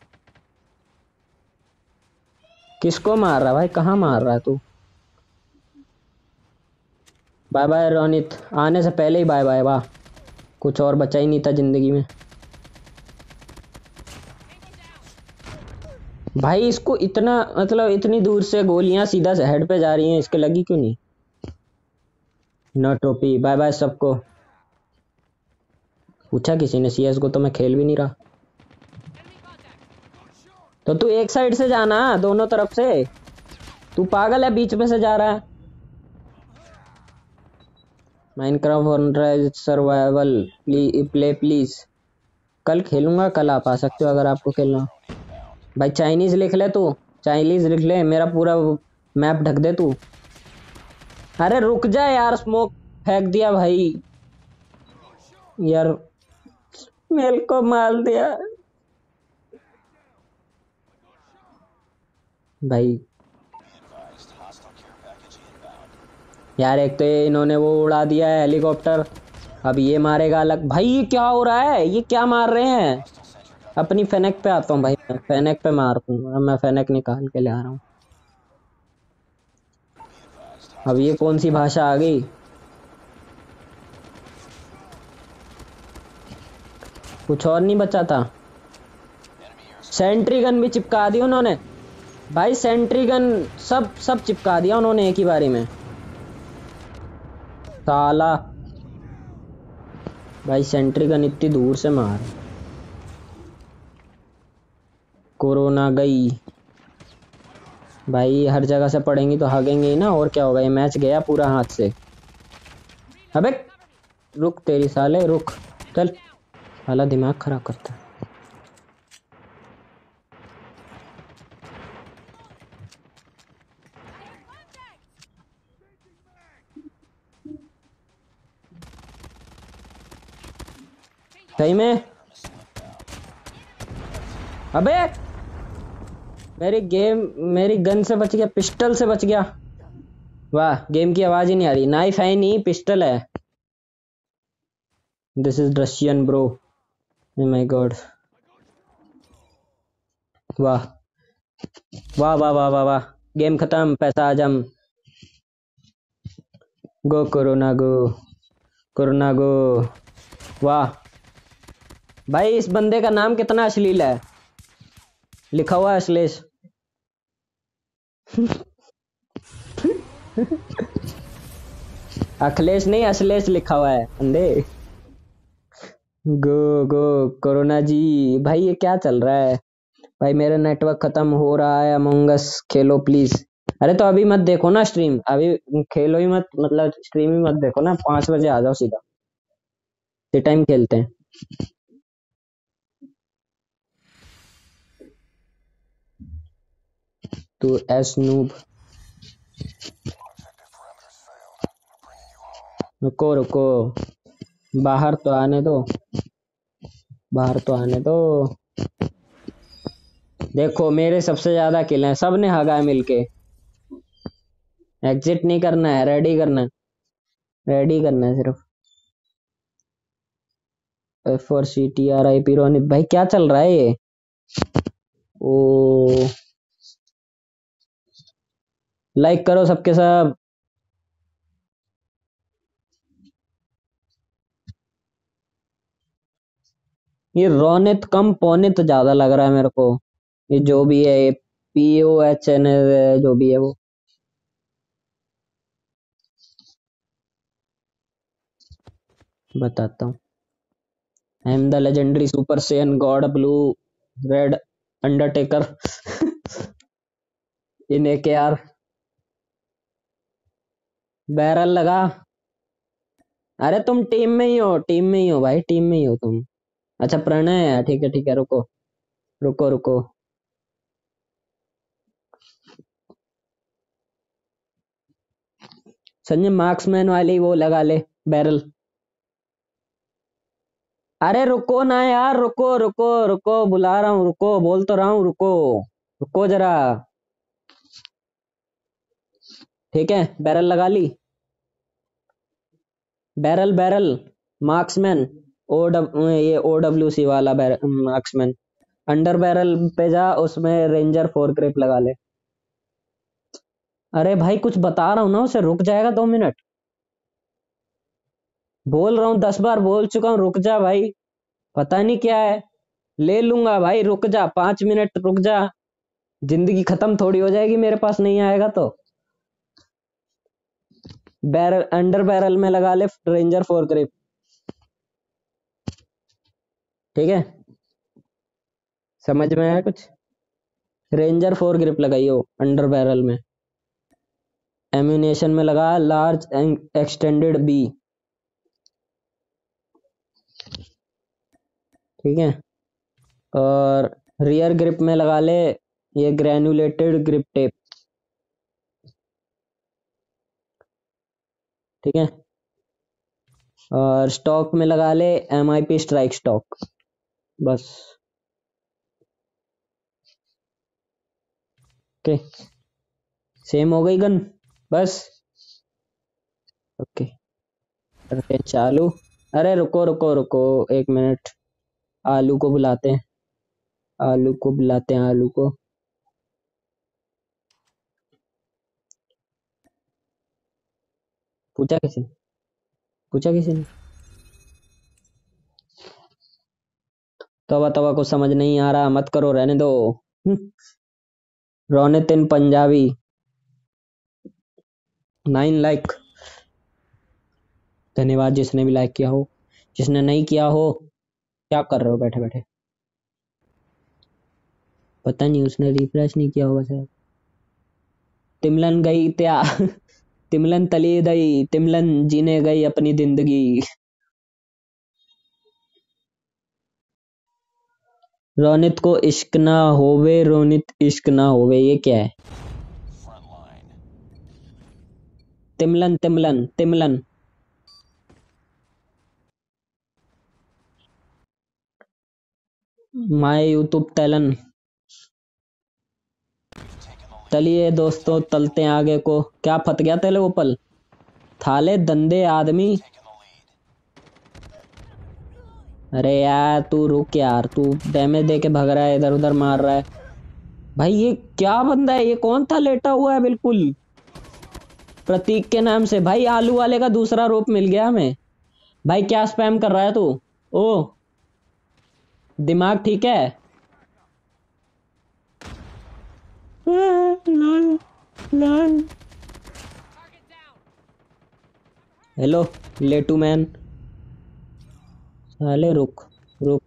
Speaker 1: किसको मार रहा है भाई? कहाँ मार रहा है तू? बाय बाय रोनित, आने से पहले ही बाय बाय। वाह, कुछ और बचा ही नहीं था जिंदगी में। भाई इसको इतना मतलब इतनी दूर से गोलियां सीधा से हेड पे जा रही हैं, इसके लगी क्यों नहीं? नो टोपी, बाय बाय सबको। पूछा किसी ने? सीएस को तो मैं खेल भी नहीं रहा। तो तू एक साइड से जाना, दोनों तरफ से। तू पागल है, बीच में से जा रहा है। Minecraft survival play please. कल खेलूंगा, कल आप आ सकते हो अगर आपको खेलना हो। भाई चाइनीज लिख ले तू, चाइनीज लिख ले, मेरा पूरा मैप ढक दे तू। अरे रुक जा यार, स्मोक फेंक दिया भाई। यार मेरे को मार दिया भाई। यार एक तो ये इन्होंने वो उड़ा दिया है हेलीकॉप्टर, अब ये मारेगा अलग। भाई ये क्या हो रहा है? ये क्या मार रहे हैं? अपनी फेनेक पे आता हूँ भाई, मैं फेनेक पे मार दूंगा। मैं फेनेक निकाल के ले आ रहा हूँ। अब ये कौन सी भाषा आ गई? कुछ और नहीं बचा था। सेंट्री गन भी चिपका दी उन्होंने भाई, सेंट्री गन सब सब चिपका दिया उन्होंने एक ही बारी में। साला भाई सेंट्री गन इतनी दूर से मार। कोरोना गई भाई, हर जगह से पड़ेंगी तो हगेंगे ही ना, और क्या होगा? ये मैच गया पूरा हाथ से। अबे रुक तेरी साले, रुक चल, साला दिमाग खराब करता है। सही में। अबे मेरी गेम मेरी गन से बच गया, पिस्टल से बच गया। वाह, गेम की आवाज ही नहीं आ रही। नाइफ है नहीं, पिस्टल है। This is Russian bro. My god. वाह वाह वाह वाह वाह वाह। गेम खत्म, पैसा आजम। गो कोरोना गो, कोरोना गो। वाह भाई, इस बंदे का नाम कितना अश्लील है, लिखा हुआ है अश्लेष। अखिलेश नहीं, अश्लेष लिखा हुआ है बंदे। Go go corona ji. भाई ये क्या चल रहा है? भाई मेरा नेटवर्क खत्म हो रहा है, अमंग अस खेलो प्लीज। अरे तो अभी मत देखो ना स्ट्रीम, अभी खेलो ही मत, मतलब स्ट्रीम ही मत देखो ना, पांच बजे आ जाओ सीधा, इसी टाइम खेलते हैं। तू एस नूब। रुको रुको, बाहर तो आने दो, बाहर तो आने दो। देखो मेरे सबसे ज्यादा किल हैं, सब ने हगा है मिलके। एग्जिट नहीं करना है, रेडी करना है, रेडी करना है सिर्फ। एफ और C T R I P Ronit भाई, क्या चल रहा है ये? ओ, लाइक करो सबके सब। ये रोनित कम पौनित ज्यादा लग रहा है मेरे को। ये जो भी है, ये पी ओ एच एन जो भी है वो। बताता हूँ। I am the legendary super Saiyan god blue red undertaker in A K R. Barrel लगा। अरे तुम टीम में ही हो, टीम में ही हो भाई, टीम में ही हो तुम। अच्छा प्रणय है, ठीक है ठीक है, रुको रुको रुको। संजय मार्क्समैन वाली वो लगा ले, बैरल। अरे रुको ना यार, रुको रुको रुको, बुला रहा हूँ, रुको, बोल तो रहा हूँ, रुको, रुको जरा। ठीक है, बैरल लगा ली। Barrel barrel, marksman. O W ये ओ डब्ल्यू सी वाला मार्क्समैन। अंडर बैरल पे जा, उसमें रेंजर फोर ग्रिप लगा ले। अरे भाई कुछ बता रहा हूँ ना उसे, रुक जाएगा दो मिनट। बोल रहा हूँ, दस बार बोल चुका हूँ, रुक जा भाई। पता नहीं क्या है। ले लूंगा भाई, रुक जा, पांच मिनट रुक जा। जिंदगी खत्म थोड़ी हो जाएगी मेरे पास नहीं आएगा तो। बैरल अंडर बैरल में लगा ले रेंजर फोर ग्रिप। ठीक है, समझ में आया कुछ? रेंजर फोर ग्रिप लगाइयो अंडर बैरल में। एम्यूनेशन में लगा लार्ज एक्सटेंडेड बी। ठीक है, और रियर ग्रिप में लगा ले ये ग्रेनुलेटेड ग्रिप टेप। ठीक है, और स्टॉक में लगा ले M I P strike stock. बस। ओके, सेम हो गई गन। बस। ओके, करते हैं चालू। अरे रुको रुको रुको, एक मिनट। आलू को बुलाते हैं, आलू को बुलाते हैं, आलू को। पूछा किसी ने? पूछा किसी ने? तवा तवा को समझ नहीं आ रहा, मत करो, रहने दो। Hmm, Ronit in Punjabi. Nine like. धन्यवाद जिसने भी लाइक किया हो, जिसने नहीं किया हो क्या कर रहे हो बैठे बैठे? पता नहीं, उसने रिफ्रेश नहीं किया होगा शायद। तिमलन गई त्या तिमलन तली गई, तिमलन जीने गई अपनी जिंदगी। रोनित को इश्क ना होवे, रोनित इश्क ना होवे, ये क्या है? तिमलन तिमलन तिमलन। My YouTube talon. चलिए दोस्तों तलते हैं आगे को। क्या फट गया तेरे वो पल थाले दंदे आदमी। अरे यार तू रुक यार, तू डैमेज दे के भग रहा है, इधर उधर मार रहा है। भाई ये क्या बंदा है, ये कौन था लेटा हुआ है बिल्कुल प्रतीक के नाम से। भाई आलू वाले का दूसरा रूप मिल गया हमें। भाई क्या स्पैम कर रहा है तू? ओ दिमाग ठीक है? हेलो लेटू मैन। साले रुक रुक।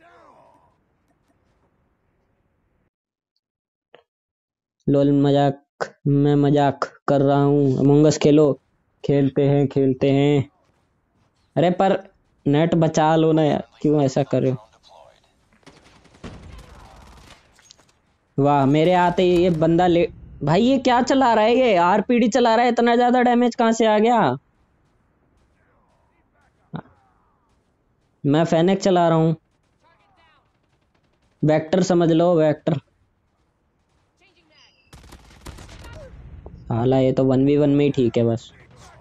Speaker 1: लोल मजाक, मैं मजाक कर रहा हूँ। अमंग अस खेलो। खेलते हैं खेलते हैं। अरे पर नेट बचा लो ना यार, क्यों ऐसा कर रहे हो? वाह मेरे आते ही ये बंदा ले। भाई ये क्या चला रहा है, ये आरपीडी चला रहा है, इतना ज्यादा डैमेज कहाँ से आ गया? मैं फैनेक चला रहा हूँ। वेक्टर समझ लो वेक्टर। हाला ये तो वन वी वन में ही ठीक है बस।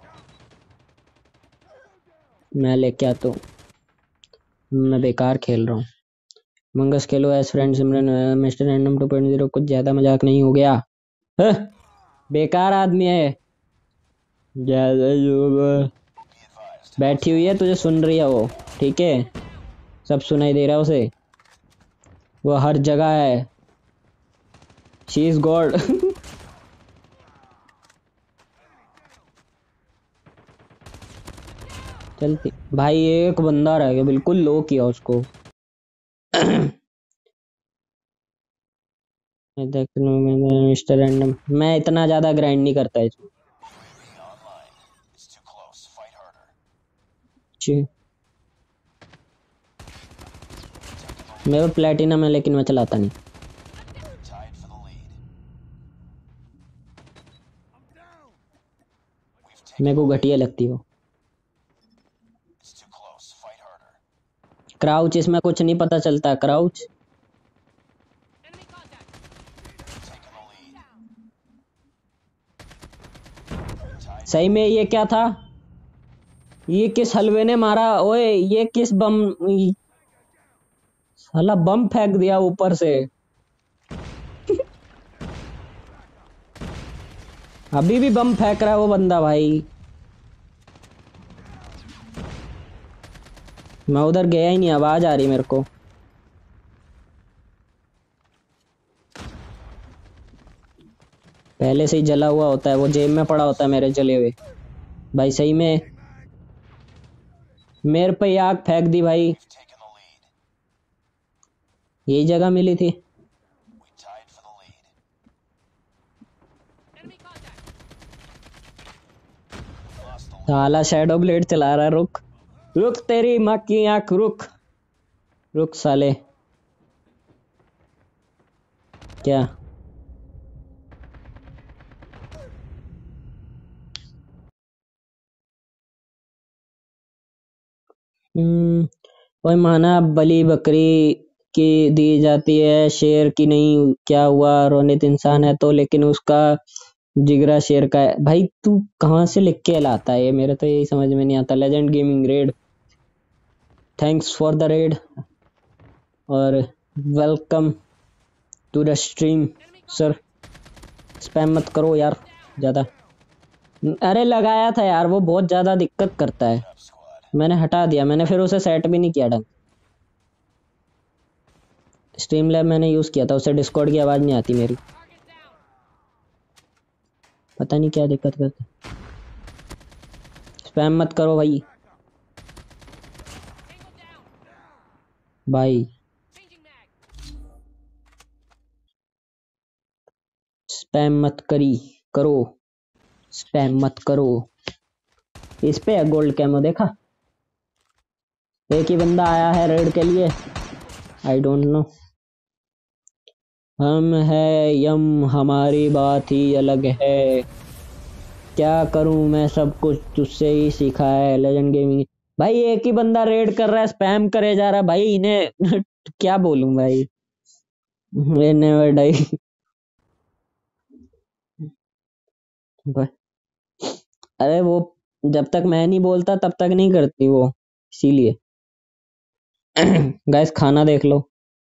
Speaker 1: मैं लेके आता हूँ, मैं बेकार खेल रहा हूँ। मंगस खेलो S friend Simran mister random two point zero. कुछ ज्यादा मजाक नहीं हो गया? हह, बेकार आदमी है। ज्यादा जो बैठी हुई है तुझे सुन रही है वो, ठीक है सब सुनाई दे रहा है उसे, वो हर जगह है। She is god. चलती भाई एक बंदा रह गया, बिल्कुल लो किया उसको। मिस्टर रैंडम मैं इतना ज्यादा ग्राइंड नहीं करता इसमें। मेरे प्लेटिनम है लेकिन मैं चलाता नहीं। मेरे को घटिया लगती हो। क्राउच इसमें कुछ नहीं पता चलता। क्राउच सही में ये क्या था? ये किस हलवे ने मारा? ओए ये किस बम, साला बम फेंक दिया ऊपर से। अभी भी बम फेंक रहा है वो बंदा भाई। मैं उधर गया ही नहीं, आवाज आ रही मेरे को। पहले से ही जला हुआ होता है वो, जेब में पड़ा होता है मेरे जले हुए। भाई सही में मेरे पे आग फेंक दी भाई। यही जगह मिली थी। साला शैडो ब्लेड चला रहा है। रुक रुक तेरी माँ की आंख, रुक रुक साले। क्या हम्म कोई माना बलि बकरी की दी जाती है, शेर की नहीं। क्या हुआ रोनित इंसान है तो, लेकिन उसका जिगरा शेर का है। भाई तू कहाँ से लिख के लाता है ये, मेरे तो यही समझ में नहीं आता। Legend gaming raid, thanks for the raid और welcome to the stream sir. Spam मत करो यार ज्यादा। अरे लगाया था यार, वो बहुत ज्यादा दिक्कत करता है। मैंने हटा दिया, मैंने फिर उसे सेट भी नहीं किया ढंग। स्ट्रीम लैब मैंने यूज किया था, उससे डिस्कॉर्ड की आवाज नहीं आती मेरी। पता नहीं क्या दिक्कत करता। स्पैम मत करो भाई। भाई स्पैम मत करी करो, स्पैम मत करो। इस पे है गोल्ड कैमो, देखा? एक ही बंदा आया है रेड के लिए। I don't know. हम है यम, हमारी बात ही अलग है। क्या करूं मैं, सब कुछ तुझसे ही सीखा है। लेजेंड गेमिंग भाई एक ही बंदा रेड कर रहा है, स्पैम करे जा रहा है भाई। इन्हें क्या बोलूं भाई, नेवर डाई। अरे वो जब तक मैं नहीं बोलता तब तक नहीं करती वो, इसीलिए। गाइस खाना देख लो।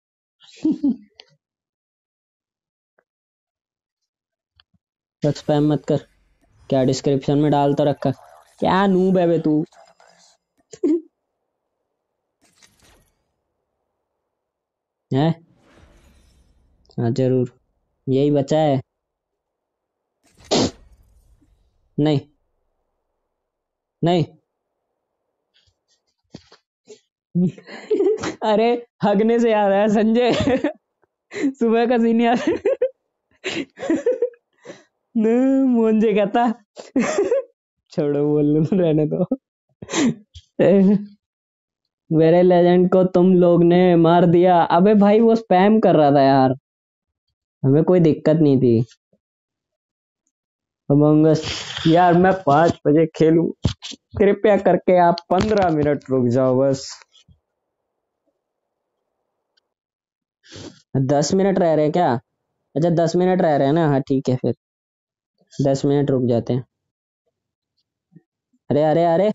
Speaker 1: बस स्पैम मत कर। क्या डिस्क्रिप्शन में डाल तो रखा, क्या नूब है बे तू। है। हाँ जरूर, यही बचा है। नहीं नहीं। अरे हगने से याद आया संजय। सुबह का सीन याद। न, मुझे कहता। छोड़ो बोल रहने दो। मेरे लेजेंड को तुम लोग ने मार दिया। अबे भाई वो स्पैम कर रहा था यार, हमें कोई दिक्कत नहीं थी। अमंग अस यार मैं पांच बजे खेलूं, कृपया करके आप पंद्रह मिनट रुक जाओ बस। दस मिनट रह रहे हैं क्या? अच्छा दस मिनट रह रहे हैं ना, हाँ ठीक है फिर। दस मिनट रुक जाते हैं। अरे अरे अरे,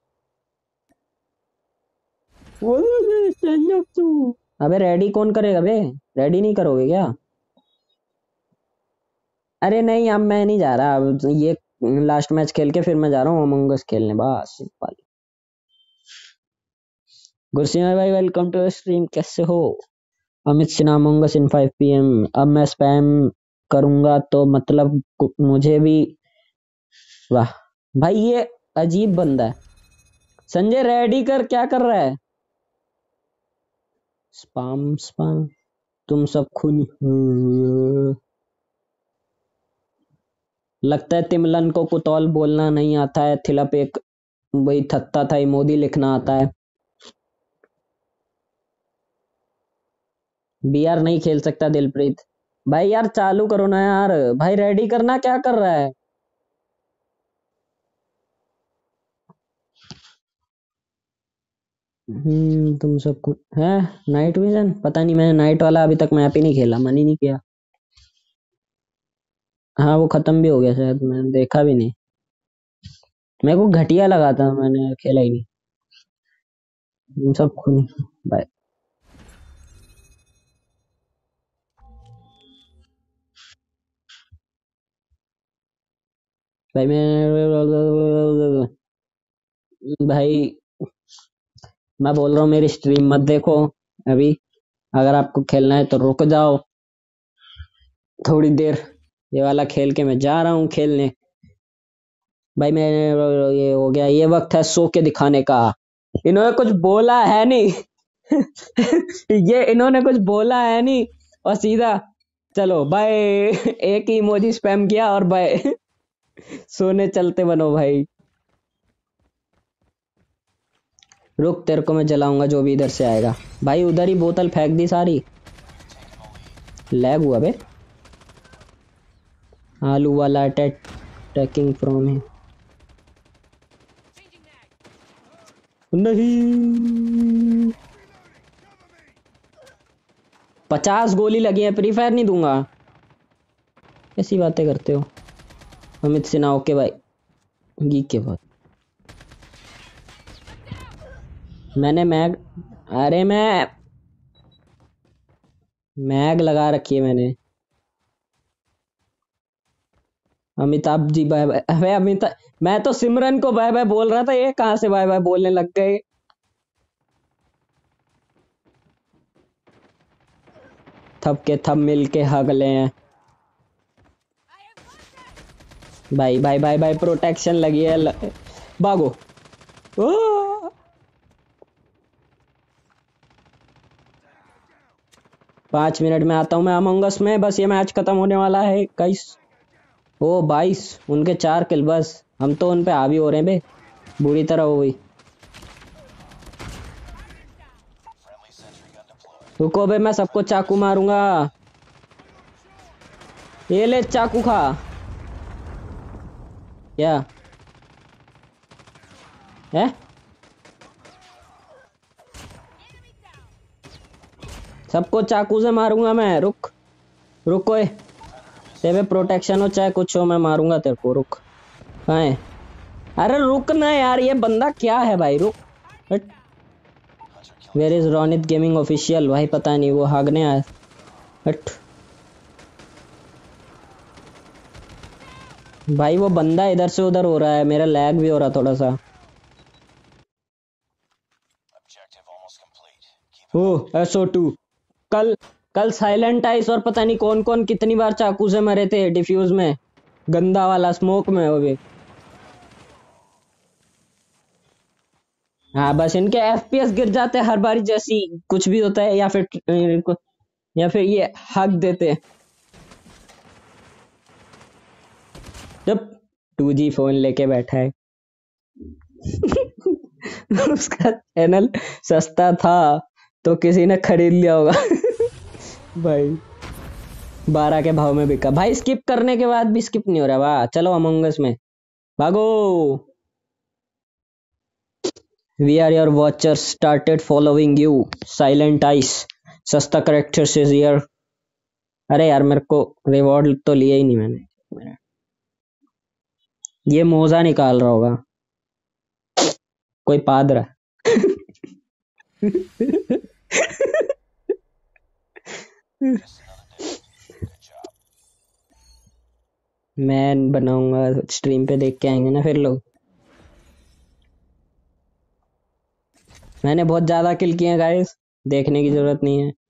Speaker 1: अबे रेडी कौन करेगा बे? रेडी नहीं करोगे क्या? अरे नहीं अब मैं नहीं जा रहा, अब ये लास्ट मैच खेल के फिर मैं जा रहा हूँ अमंग अस खेलने, बस सिंपल। गुरसिंह भाई वेलकम टू स्ट्रीम, कैसे हो? Amit Sinha among us in five P M. अब मैं स्पैम करूंगा तो मतलब कु- मुझे भी। वाह भाई ये अजीब बंदा है। संजय रेडी कर, क्या कर रहा है? स्पाम स्पाम, तुम सब खून। लगता है तिमलन को कुतौल बोलना नहीं आता है, थिलप एक वही थत्ता था, मोदी लिखना आता है। बी आर नहीं खेल सकता दिलप्रीत। भाई यार चालू करो ना यार, भाई रेडी करना, क्या कर रहा है? हम्म तुम सबको है। नाइट विजन पता नहीं, मैंने नाइट वाला अभी तक मैप ही नहीं खेला, मन ही नहीं किया। हाँ वो खत्म भी हो गया शायद, मैंने देखा भी नहीं। मेरे को घटिया लगा था, मैंने खेला ही नहीं। तुम सब खून। भाई भाई मैं भाई मैं बोल रहा हूँ मेरी स्ट्रीम मत देखो अभी। अगर आपको खेलना है तो रुक जाओ थोड़ी देर, ये वाला खेल के मैं जा रहा हूँ खेलने। भाई मैं, ये हो गया, ये वक्त है सो के दिखाने का। इन्होंने कुछ बोला है नहीं। ये इन्होंने कुछ बोला है नहीं, और सीधा चलो बाय। एक ही इमोजी स्पैम किया और बाय। सोने चलते बनो भाई। रुक तेरे को मैं जलाऊंगा जो भी इधर से आएगा। भाई उधर ही बोतल फेंक दी सारी। लैग हुआ बे। आलू वाला अटैक, अटैकिंग फ्रॉम है। नहीं, पचास गोली लगी है, फ्री फायर नहीं दूंगा। ऐसी बातें करते हो। अमित सिन्हा ओके भाई। गीक के बाद मैंने मैग, अरे मैं मैग लगा रखी है मैंने। अमिताभ जी बाय बाय, अबे अमिताभ, मैं तो सिमरन को बाय बाय बोल रहा था, ये कहाँ से बाय बाय बोलने लग गए। थप के थप मिल के हग ले हैं। भाई भाई भाई भाई प्रोटेक्शन लगी है ल... भागो। ओ! पांच मिनट में आता हूँ मैं अमंग अस में, बस ये मैच खत्म होने वाला है गाइस। ओ बाईस, उनके चार किल बस, हम तो उन पे हावी हो रहे हैं बे, बुरी तरह हो गई। रुको बे, मैं सबको चाकू मारूंगा। ये ले चाकू खा। क्या है? सबको चाकू से मारूंगा मैं। रुक रुक ओए, तेरे प्रोटेक्शन हो चाहे कुछ हो, मैं मारूंगा तेरे को। रुक, कहाँ है? अरे रुक ना यार, ये बंदा क्या है भाई, रुक। Where is Ronit gaming official? भाई पता नहीं, वो भागने आया। हट भाई, वो बंदा इधर से उधर हो रहा है, मेरा लैग भी हो रहा थोड़ा सा। Oh S O two. कल कल साइलेंट आइस और पता नहीं कौन कौन कितनी बार चाकू से मरे थे डिफ्यूज में, गंदा वाला स्मोक में वो भी। हाँ बस इनके एफ पी एस गिर जाते हैं हर बारी जैसी कुछ भी होता है, या फिर या फिर ये हक देते हैं। जब टू जी फोन लेके बैठा है उसका चैनल सस्ता था तो किसी ने खरीद लिया होगा भाई बारह के भाव में बिका भाई। स्किप करने के बाद भी स्किप नहीं हो रहा। वाह, चलो अमंग अस में भागो। We are your watchers started following you. Silent ice सस्ता करेक्टर से हियर। अरे यार मेरे को रिवॉर्ड तो लिया ही नहीं मैंने। ये मोजा निकाल रहा होगा कोई पादरा मैं बनाऊंगा, स्ट्रीम पे देख के आएंगे ना फिर लोग। मैंने बहुत ज्यादा किल किए हैं गाइस, देखने की जरूरत नहीं है।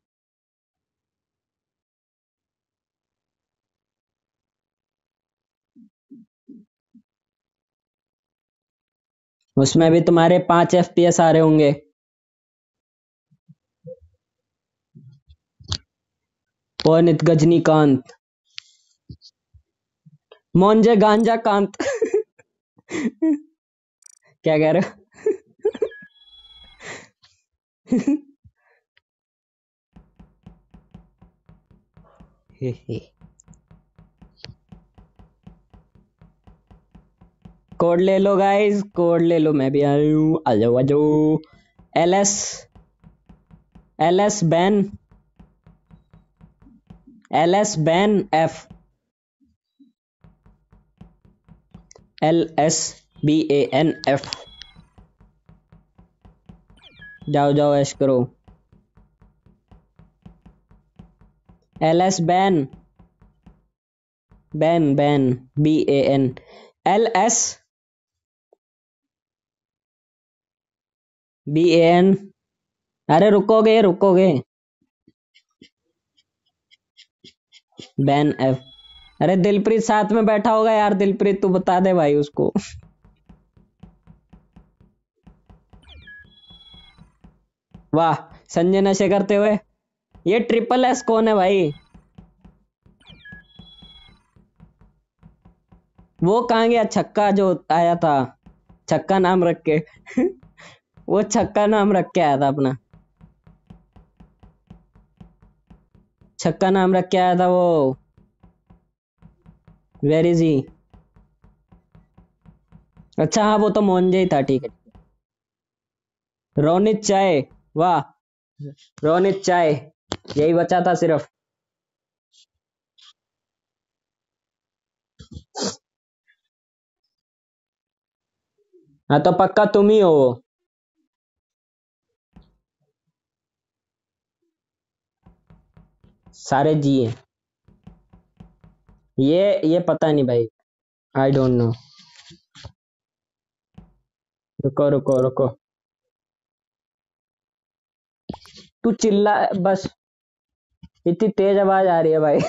Speaker 1: उसमें भी तुम्हारे पांच एफ पी एस आ रहे होंगे। पौनित गजनीकांत मोंजे गांजा कांत क्या कह रहे हो कोड ले लो गाइस, कोड ले लो, मैं भी आ रही हूँ, आ जाओ आ जाओ। L S L S ban L S ban F L S B A N F. जाओ जाओ ऐश करो। L S ban ban ban B A N L S B A N. अरे रुकोगे रुकोगे। Ban F. अरे दिलप्रीत साथ में बैठा होगा यार, दिलप्रीत तू बता दे भाई उसको वाह, संजय नशे करते हुए। ये ट्रिपल एस कौन है भाई? वो कहाँ गया छक्का जो आया था? छक्का नाम रख के वो छक्का नाम रख के आया था अपना, छक्का नाम रख के आया था वो। Where is he? अच्छा हाँ, वो तो मोन्जे ही था, ठीक है। रोनित चाय, वाह रोनित चाय, यही बचा था सिर्फ। हाँ तो पक्का तुम ही हो वो। सारे जी हैं। ये ये पता नहीं भाई, आई डोंट नो। रुको रुको रुको, तू चिल्ला बस, इतनी तेज आवाज आ रही है भाई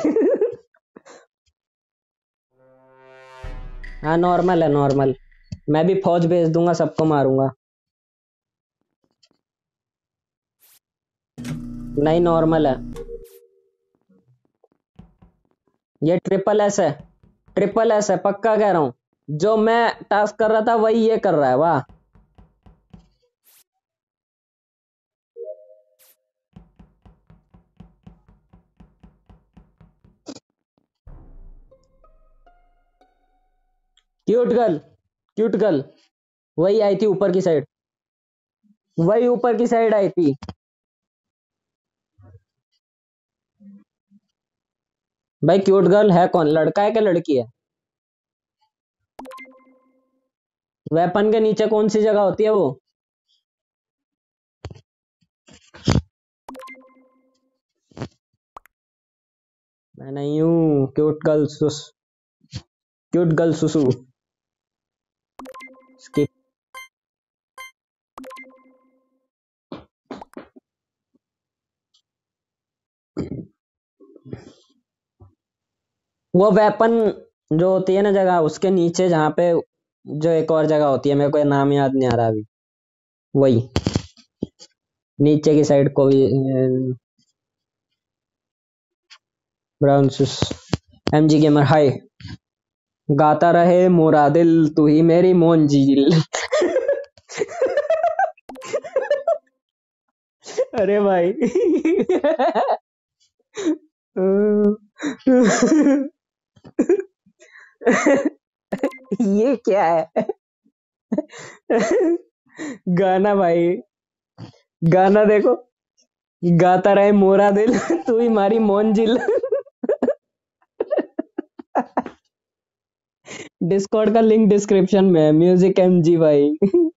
Speaker 1: हाँ नॉर्मल है नॉर्मल, मैं भी फौज भेज दूंगा, सबको मारूंगा। नहीं नॉर्मल है, ये ट्रिपल एस है, ट्रिपल एस है पक्का कह रहा हूँ। जो मैं टास्क कर रहा था वही ये कर रहा है, वाह। क्यूट गर्ल, क्यूट गर्ल वही आई थी ऊपर की साइड, वही ऊपर की साइड आई थी। भाई क्यूट गर्ल है कौन, लड़का है क्या लड़की है? वेपन के नीचे कौन सी जगह होती है वो? मैं नहीं हूँ cute girl sus, cute girl sus. Skip. वो वेपन जो होती है ना जगह, उसके नीचे जहाँ पे जो एक और जगह होती है, मेरे को नाम याद नहीं आ रहा अभी, वही नीचे की साइड को भी। Brown sus. MG gamer hi. गाता रहे मोरा दिल, तू ही मेरी मोंजील। अरे भाई। ये क्या है? गाना भाई, गाना देखो। गाता रहे मोरा दिल, तू ही मारी मोंजिल। डिस्कॉर्ड का लिंक डिस्क्रिप्शन में है, म्यूजिक एमजी भाई।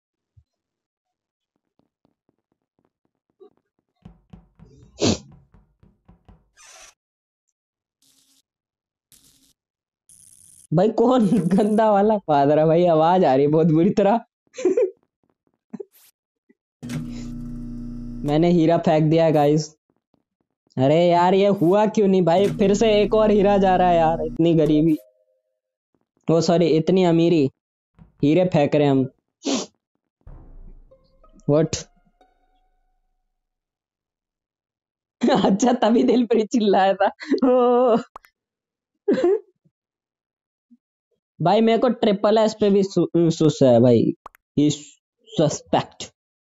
Speaker 1: भाई कौन गंदा वाला फादर है भाई, आवाज आ रही है बहुत बुरी तरह। मैंने हीरा फेंक दिया गाइस। अरे यार ये हुआ क्यों नहीं भाई, फिर से एक और हीरा जा रहा है यार, इतनी गरीबी, ओ सॉरी इतनी अमीरी, हीरे फेंक रहे हैं हम। व्हाट? अच्छा तभी दिल पर चिल्लाया था। ओ भाई मेरे को ट्रिपल एस पे भी सु, सुस है भाई, ही सस्पेक्ट।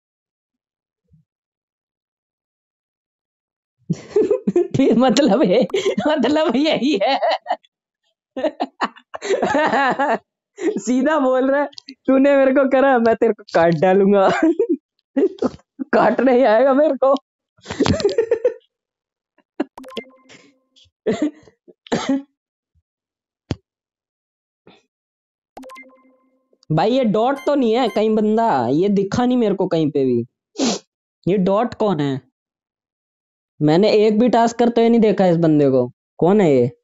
Speaker 1: फिर मतलब है, मतलब यही है। सीधा बोल रहा है, तूने मेरे को करा मैं तेरे को काट डालूंगा। काट नहीं आएगा मेरे को। भाई ये डॉट तो नहीं है कहीं बंदा, ये दिखा नहीं मेरे को कहीं पे भी। ये डॉट कौन है? मैंने एक भी टास्क करते हुए नहीं देखा इस बंदे को, कौन है ये?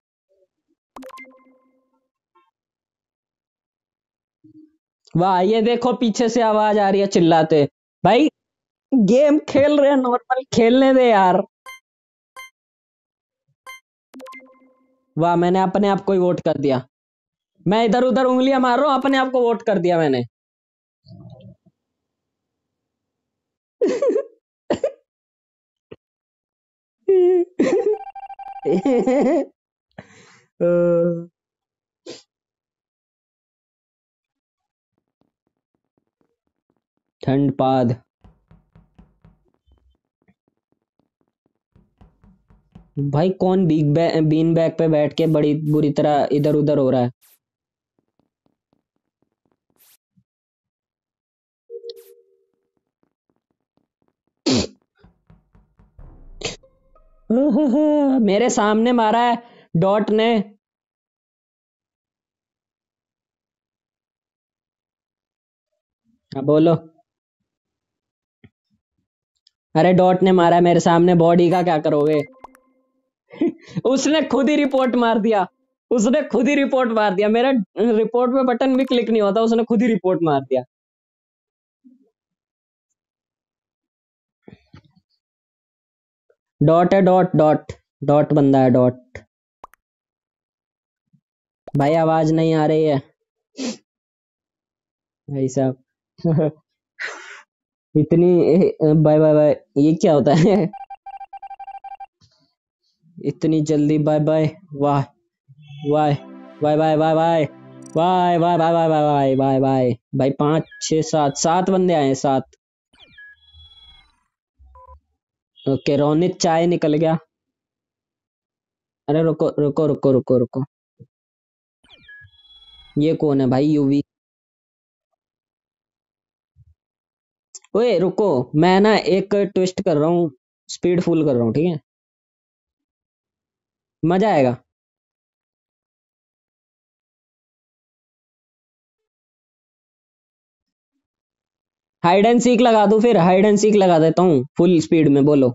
Speaker 1: वाह ये देखो पीछे से आवाज आ रही है चिल्लाते। भाई गेम खेल रहे हैं, नॉर्मल खेलने दे यार। वाह मैंने अपने आप को ही वोट कर दिया। मैं इधर उधर उंगलियां मार रहा हूँ, अपने आप को वोट कर दिया मैंने। ठंड पाद। भाई कौन बिग बै, बीन बैग पे बैठ के बड़ी बुरी तरह इधर उधर हो रहा है? मेरे सामने मारा है डॉट ने। हाँ बोलो। अरे डॉट ने मारा है मेरे सामने, बॉडी का क्या करोगे? उसने खुद ही रिपोर्ट मार दिया, उसने खुद ही रिपोर्ट मार दिया, मेरा रिपोर्ट पे बटन भी क्लिक नहीं होता, उसने खुद ही रिपोर्ट मार दिया। डॉट है, डॉट डॉट डॉट बंदा है डॉट। भाई आवाज नहीं आ रही है भाई साहब। इतनी, बाय बाय बाय, ये क्या होता है? इतनी जल्दी बाय बाय? वाह वाह, bye bye bye bye bye bye bye bye bye bye bye bye. भाई पाँच छः सात, सात बंदे आए हैं, सात। ओके रोनित चाय निकल गया। अरे रुको रुको रुको रुको रुको, ये कौन है भाई यूवी? ओए रुको, मैं ना एक ट्विस्ट कर रहा हूँ, स्पीड फुल कर रहा हूँ, ठीक है? मजा आएगा। हाइड एंड सीक लगा दूं, फिर हाइड एंड सीक लगा देता हूँ फुल स्पीड में, बोलो।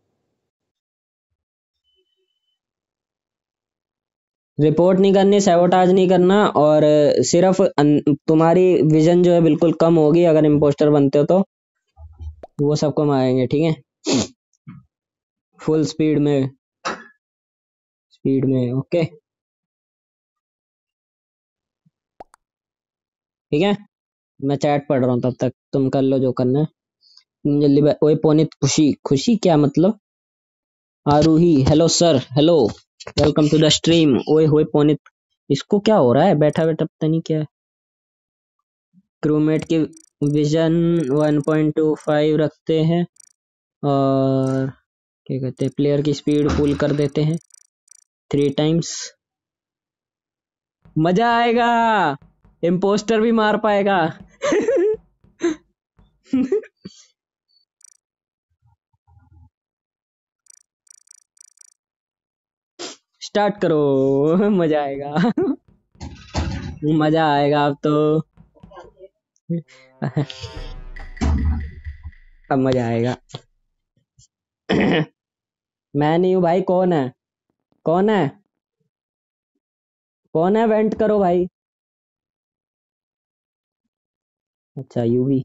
Speaker 1: रिपोर्ट नहीं करनी, सैबोटाज नहीं करना, और सिर्फ अन- तुम्हारी विजन जो है बिल्कुल कम होगी अगर इम्पोस्टर बनते हो तो। वो सबको मारेंगे, ठीक है। फुल स्पीड में, स्पीड में, ओके। ठीक है, मैं चैट पढ़ रहा हूँ, तब तक तुम कर लो जो करना है। तुम जल्दी बै- ओए पोनित, खुशी खुशी क्या मतलब? Aaruhi, hello sir, hello, welcome to the stream. ओए होए पोनित, इसको क्या हो रहा है बैठा बैठा, पता नहीं क्या है। क्रूमेट की vision one point two five रखते हैं, और क्या कहते हैं, प्लेयर की स्पीड फुल कर देते हैं थ्री टाइम्स। मजा आएगा, इम्पोस्टर भी मार पाएगा। स्टार्ट करो, मजा आएगा। मजा आएगा अब तो। अब मजा आएगा। मैं नहीं हूँ भाई, कौन है? कौन है? कौन है? वेंट करो भाई। अच्छा, यूवी।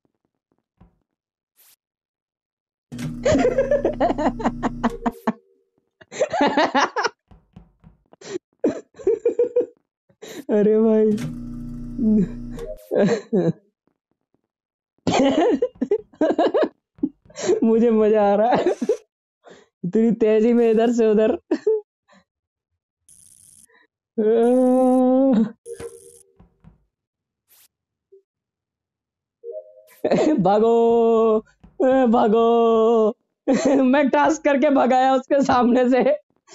Speaker 1: अरे भाई। मुझे मजा आ रहा है, इतनी तेजी में इधर से उधर। भागो, भागो। मैं टास्क करके भगाया उसके सामने से।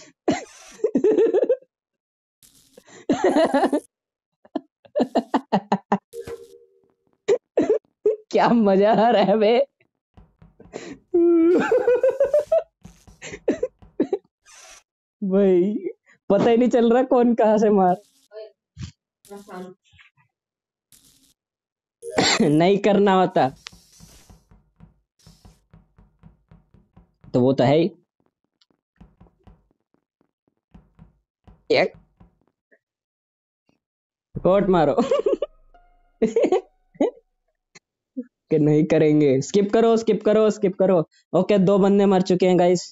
Speaker 1: क्या मजा आ रहा है बे। भाई, पता ही नहीं चल रहा कौन कहाँ से मार। नहीं करना होता तो वो तो है ही। एक कोट मारो। कि नहीं करेंगे, स्किप करो, स्किप करो, स्किप करो। ओके, दो बंदे मर चुके हैं गाइस।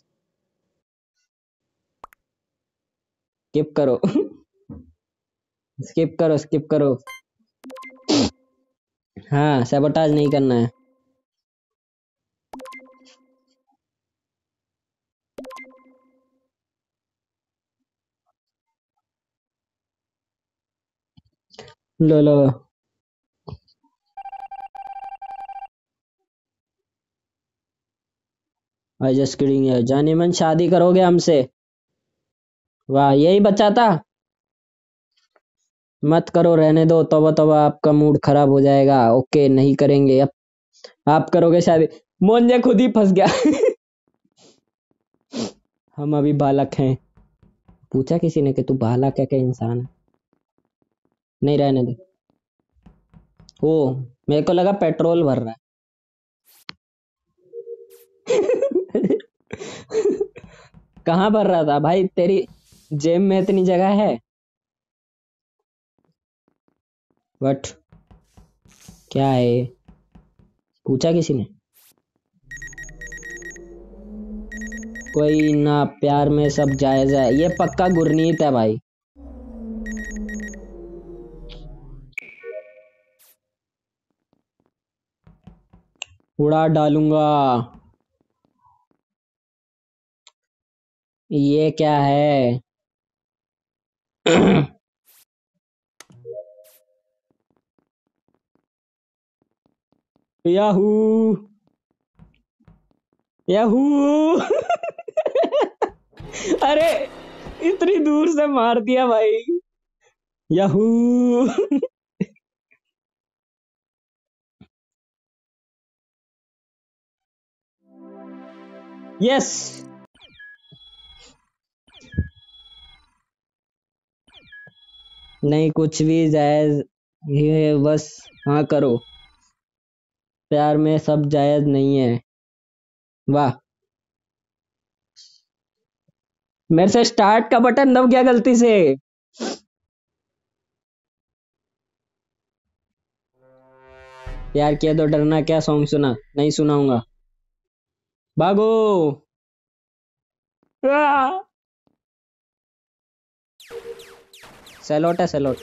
Speaker 1: स्किप करो। स्किप करो, स्किप करो। हाँ, सैबोटाज नहीं करना है। लो लो। आई जस्ट किडिंग है, जाने मन शादी करोगे हमसे? वाह, यही बच्चा था। मत करो, रहने दो, तौबा तौबा, आपका मूड खराब हो जाएगा। ओके, नहीं करेंगे अब। आप करोगे शादी? मोन्या खुद ही फंस गया। हम अभी बालक हैं। पूछा किसी ने कि तू बालक है क्या इंसान है? नहीं, रहने दे। ओ, मेरे को लगा पेट्रोल भर रहा है। कहाँ भर रहा था भाई? तेरी जेब में इतनी जगह है? बट क्या है ये? पूछा किसी ने? कोई ना, प्यार में सब जायज है, ये पक्का गुरनीत है भाई। उड़ा डालूंगा। ये क्या है? Yahoo, yahoo. अरे, इतनी दूर से मार दिया भाई। याहू। यस। नहीं, कुछ भी जायज, ये बस। हाँ करो। प्यार में सब जायज नहीं है। वाह। मेरे से स्टार्ट का बटन दब गया गलती से। प्यार किया तो डरना क्या सॉन्ग सुना? नहीं सुनाऊंगा। भागो। आ! सैलोट है सैलोट।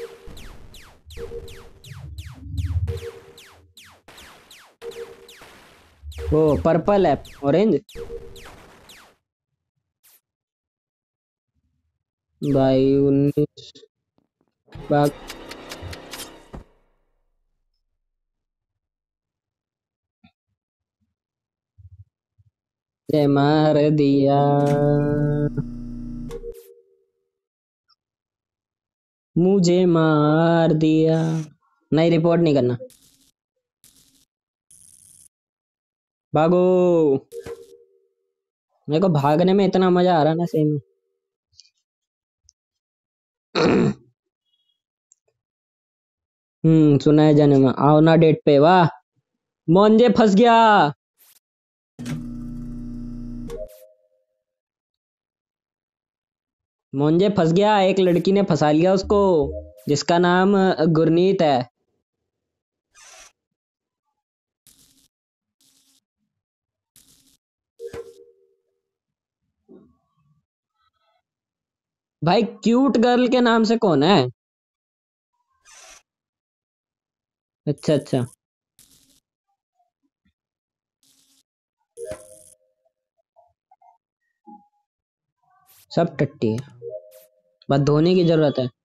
Speaker 1: वो पर्पल है। ऑरेंज। भाई उन्नीस। भाग। ये मार दिया। मुझे मार दिया। नहीं, रिपोर्ट नहीं करना। भागो। मेरे को भागने में इतना मजा आ रहा ना सही में। हम्म सुना है जन्म आओ ना डेट पे। वाह। मोंजे फंस गया। मोंजे फंस गया। एक लड़की ने फंसा लिया उसको, जिसका नाम अ, गुरनीत है। भाई क्यूट गर्ल के नाम से कौन है? अच्छा अच्छा। सब टट्टी है। बस धोने की जरूरत है।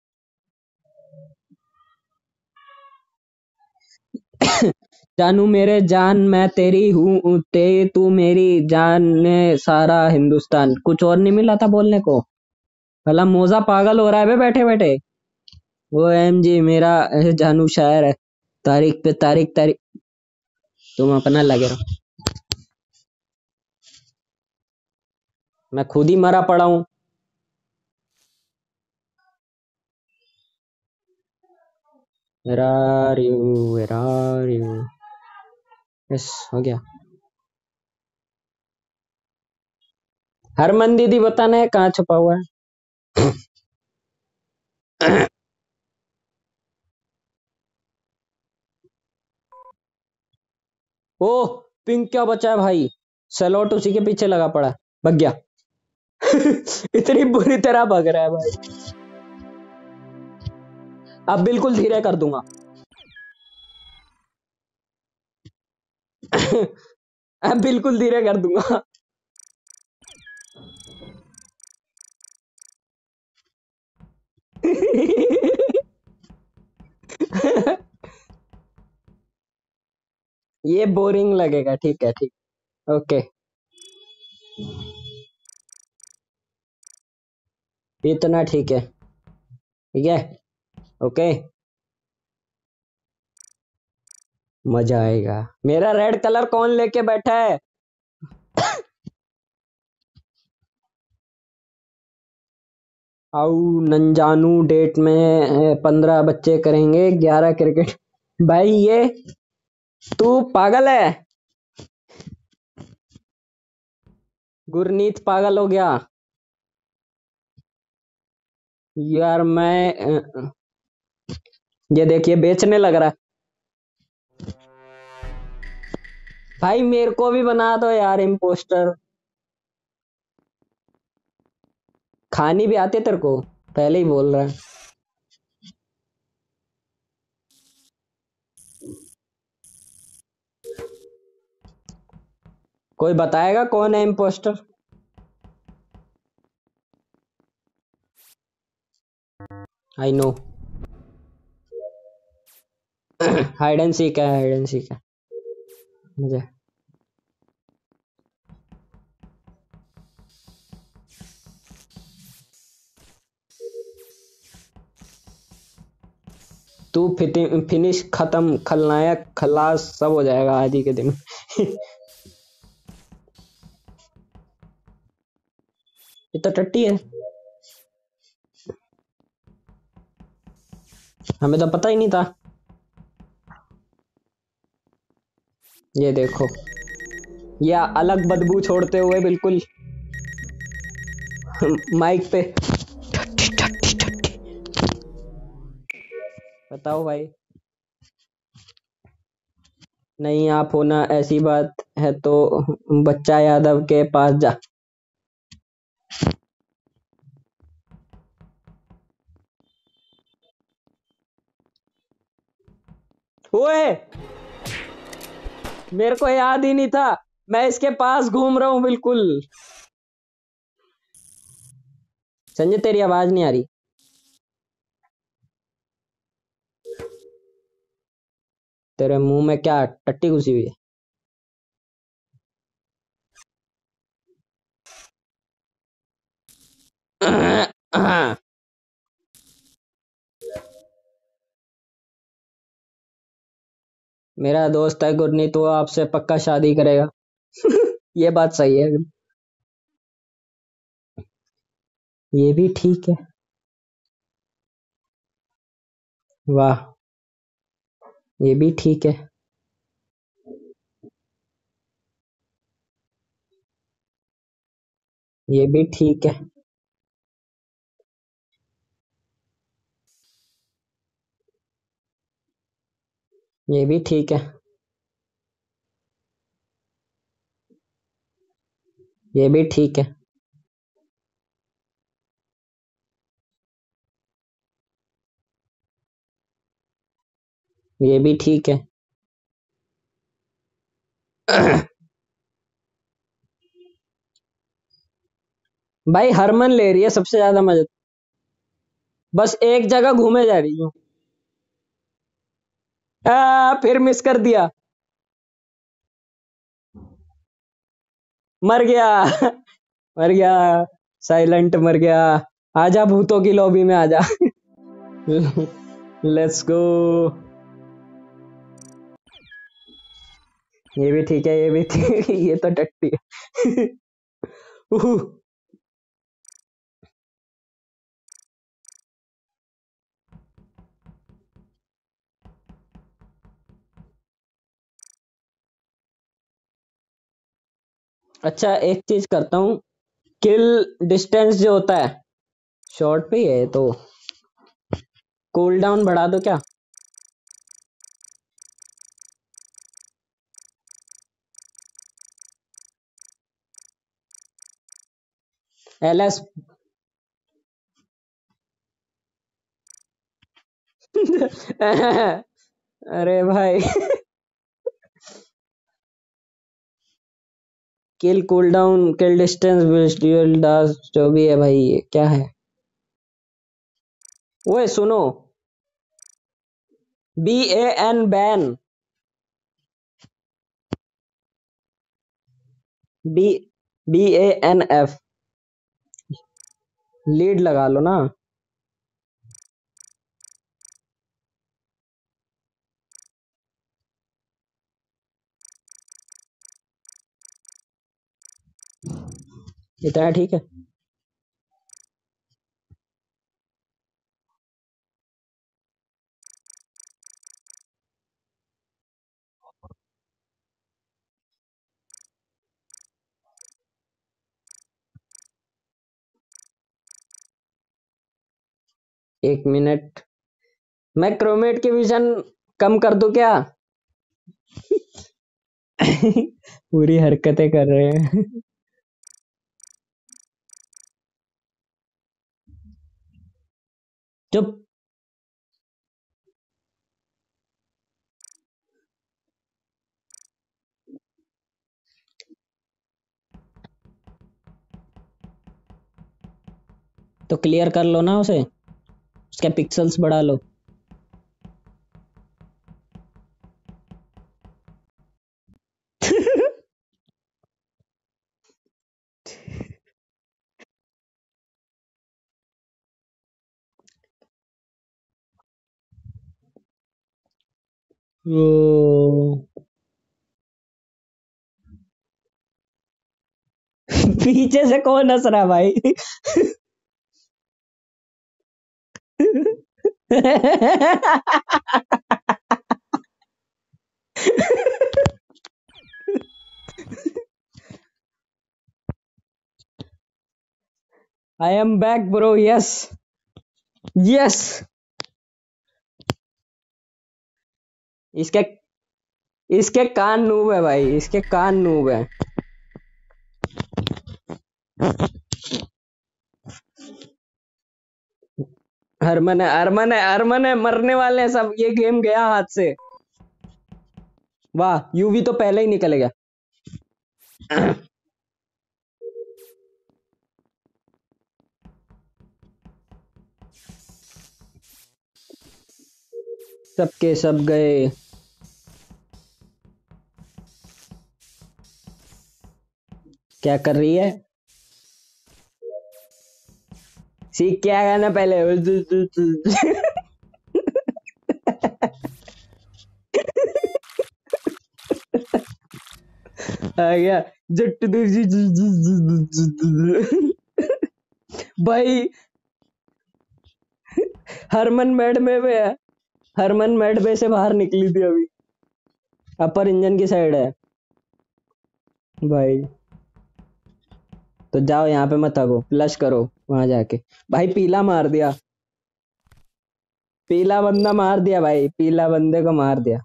Speaker 1: जानू मेरे जान मैं तेरी हूँ ते तू मेरी जान ने सारा हिंदुस्तान। कुछ और नहीं मिला था बोलने को। भला मोजा पागल हो रहा है बे बैठे बैठे। वो एम जी मेरा अह, जानू शायर है। तारीख पे तारीख तारीख। तुम अपना लगे रहो। मैं खुद ही मरा पड़ा हूँ। Where are you? Where are you? Yes हो गया। हरमन दीदी बताना है कहाँ छुपा हुआ है। ओह। पिंक क्या बचा है भाई? सलोट उसी के पीछे लगा पड़ा है। भग गया। इतनी बुरी तरह भग रहा है भाई। अब बिल्कुल धीरे कर दूंगा। अब बिल्कुल धीरे कर दूंगा। ये बोरिंग लगेगा। ठीक है ठीक। ओके। इतना ठीक है। ठीक है। ओके। मजा आएगा। मेरा रेड कलर कौन लेके बैठा है? आउ नंजानू डेट में पंद्रह बच्चे करेंगे ग्यारह क्रिकेट। भाई ये तू पागल है। गुरनीत पागल हो गया। यार मैं अ, ये देखिए बेचने लग रहा है। भाई मेरे को भी बना दो यार इम्पोस्टर। खानी भी आती है तेरे को? पहले ही बोल रहा है। कोई बताएगा कौन है imposter? I know. Hide and seek है हाइड एंड सीक है। मुझे तू फिनिश खत्म खलनायक खलास सब हो जाएगा आज ही के दिन। ये तो टट्टी है। हमें तो पता ही नहीं था। ये देखो, ये अलग बदबू छोड़ते हुए बिल्कुल माइक पे। ठट्ठी ठट्ठी ठट्ठी। बताओ भाई। नहीं आप होना ऐसी बात है तो बच्चा यादव के पास जा। ओए, मेरे को याद ही नहीं था, मैं इसके पास घूम रहा हूँ बिल्कुल। संजय तेरी आवाज नहीं आ रही। तेरे मुंह में क्या टट्टी घुसी हुई है? मेरा दोस्त है गुरनीत, तो वो आपसे पक्का शादी करेगा। ये बात सही है। ये भी ठीक है। वाह, ये भी ठीक है। ये भी ठीक है। ये भी ठीक है। ये भी ठीक है। ये भी ठीक है। भाई हरमन ले रही है सबसे ज्यादा मजा। बस एक जगह घूमे जा रही हूँ। आ, फिर मिस कर दिया। मर गया। मर गया। साइलेंट मर गया। आजा भूतों की लॉबी में आजा। Let's go. ये भी ठीक है, ये भी ठीक। ये तो टट्टी है। उहु। अच्छा एक चीज करता हूँ, किल डिस्टेंस जो होता है शॉर्ट पे ही है तो कूल डाउन बढ़ा दो क्या? एलएस। अरे भाई। Kill cooldown, kill distance, dual डास, जो भी है भाई ये क्या है? ओए सुनो। B A N ban. B B A N F. Lead लगा लो ना। इतना ठीक है। एक मिनट, मैं क्रोमेट की विजन कम कर दूं क्या? पूरी हरकतें कर रहे हैं। चुप। तो क्लियर कर लो ना उसे, उसके पिक्सल्स बढ़ा लो। ओ। पीछे से कौन हंस रहा भाई? I am back bro. Yes yes. इसके इसके कान नूब है भाई, इसके कान नूब है। हरमन है, हरमन है, हरमन है, मरने वाले हैं सब। ये गेम गया हाथ से। वाह, यूवी तो पहले ही निकल गया। सबके सब गए। क्या कर रही है? सीख क्या करना पहले। आ गया जट भाई। हरमन मेड में भी है। हरमन मेड बे से बाहर निकली थी अभी। अपर इंजन की साइड है भाई। तो जाओ, यहाँ पे मत आगो, फ्लश करो वहां जाके। भाई पीला मार दिया, पीला बंदा मार दिया भाई, पीला बंदे को मार दिया।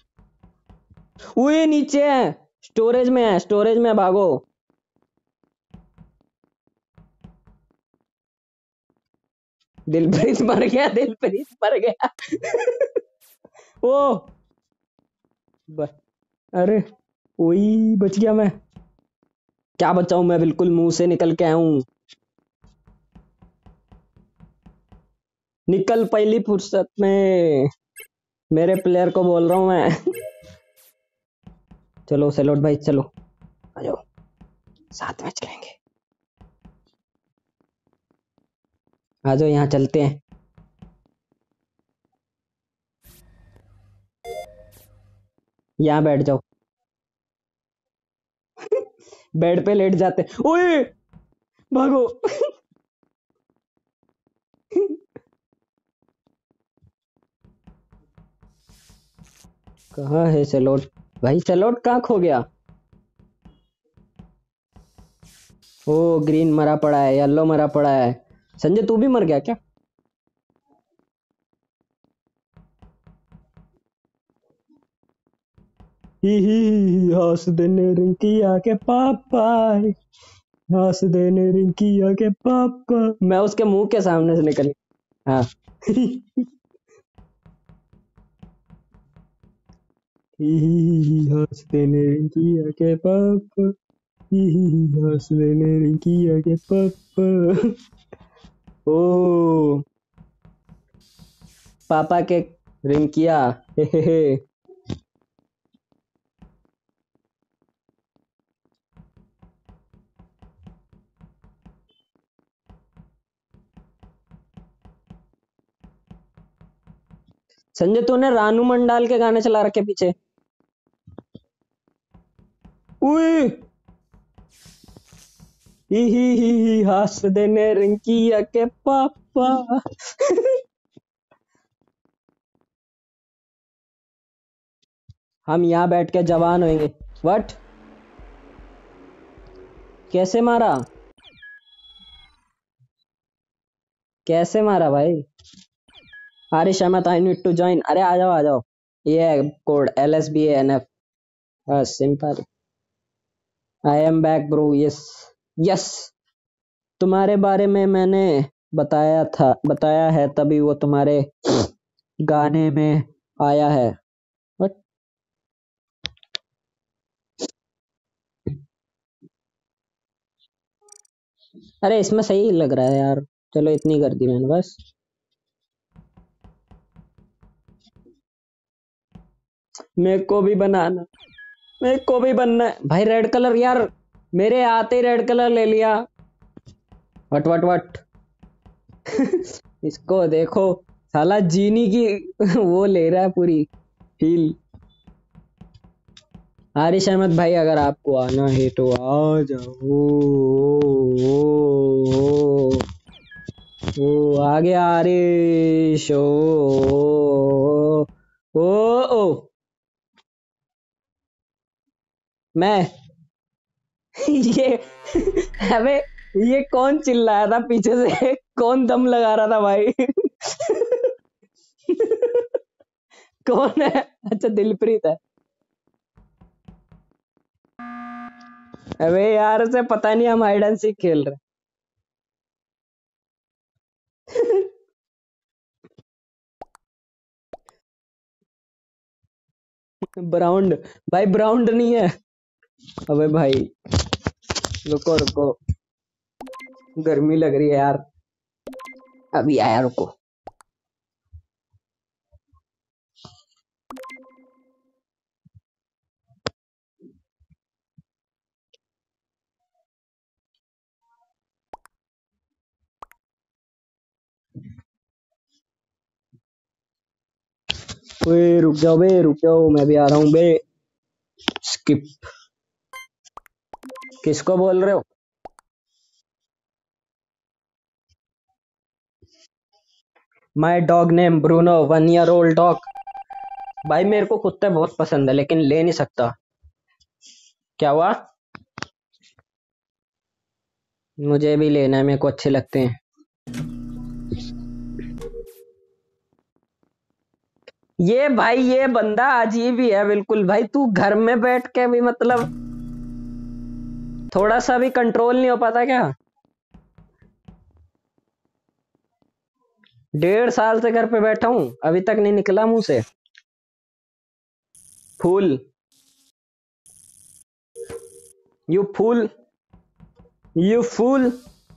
Speaker 1: वो नीचे है, स्टोरेज में है, स्टोरेज में, भागो। दिलप्रीत मर गया, दिलप्रीत मर गया। ओ ब- अरे वही बच गया मैं। क्या बचाऊं मैं, बिल्कुल मुंह से निकल के आया हूं। निकल पहली फुर्सत में। मेरे प्लेयर को बोल रहा हूं मैं। चलो सेलोट भाई चलो, आ जाओ, साथ में चलेंगे। आ जाओ, यहाँ चलते हैं। यहाँ बैठ जाओ। बेड पे लेट जाते। ओए भागो। कहाँ है सेलोट भाई? सेलोट कहाँ खो गया? ओ ग्रीन मरा पड़ा है, येलो मरा पड़ा है। संजय तू भी मर गया क्या? ही ही ही, हंस देने रिंकिया के पापा, हंस देने रिंकिया के पापा। मैं उसके मुंह के सामने से निकल। हाँ। ही ही ही, हंस देने रिंकिया के पापा, ही ही ही, हंस देने रिंकिया के पापा। ओ पापा के रिंकिया। हे हे हे। संजय तूने रानू मंडाल के गाने चला रखे पीछे। उई ही ही ही ही, हंस देने रिंकिया के पापा। हम यहाँ बैठ के जवान होंगे। व्हाट? कैसे मारा, कैसे मारा भाई? Harish Ahmad, I need to join. अरे आ जाओ आ जाओ। ये है code L S B N F. बस simple. I am back bro. Yes yes. तुम्हारे बारे में मैंने बताया था, बताया है, तभी वो तुम्हारे गाने में आया है। What? अरे इसमें सही लग रहा है यार। चलो इतनी कर दी मैंने बस। मेरे को भी बनाना, मेरे को भी बनना है भाई रेड कलर यार। मेरे आते ही रेड कलर ले लिया। What what what. इसको देखो, साला जीनी की वो ले रहा है पूरी फील। हारिश अहमद भाई अगर आपको आना है तो आ जाओ। ओ, ओ, ओ, ओ, आ गया हारिश। ओ ओ ओ, मैं ये अबे ये कौन चिल्लाया था पीछे से? कौन दम लगा रहा था भाई? कौन है? अच्छा दिलप्रीत है। अबे यार उसे पता नहीं हम हाइड एंड सीक खेल रहे हैं। ब्राउंड भाई, ब्राउंड नहीं है। अबे भाई रुको रुको, गर्मी लग रही है यार। अभी आया, रुको। ओए रुक जाओ बे, रुक जाओ, मैं भी आ रहा हूँ बे। स्किप। किसको बोल रहे हो? My dog name Bruno, one year old dog. भाई मेरे को कुत्ते बहुत पसंद है लेकिन ले नहीं सकता। क्या हुआ? मुझे भी लेना है, मेरे को अच्छे लगते हैं। ये भाई ये बंदा अजीब ही है बिल्कुल भाई। तू घर में बैठ के भी मतलब थोड़ा सा भी कंट्रोल नहीं हो पाता क्या? डेढ़ साल से घर पे बैठा हूं, अभी तक नहीं निकला मुंह से। Fool. You fool. You fool.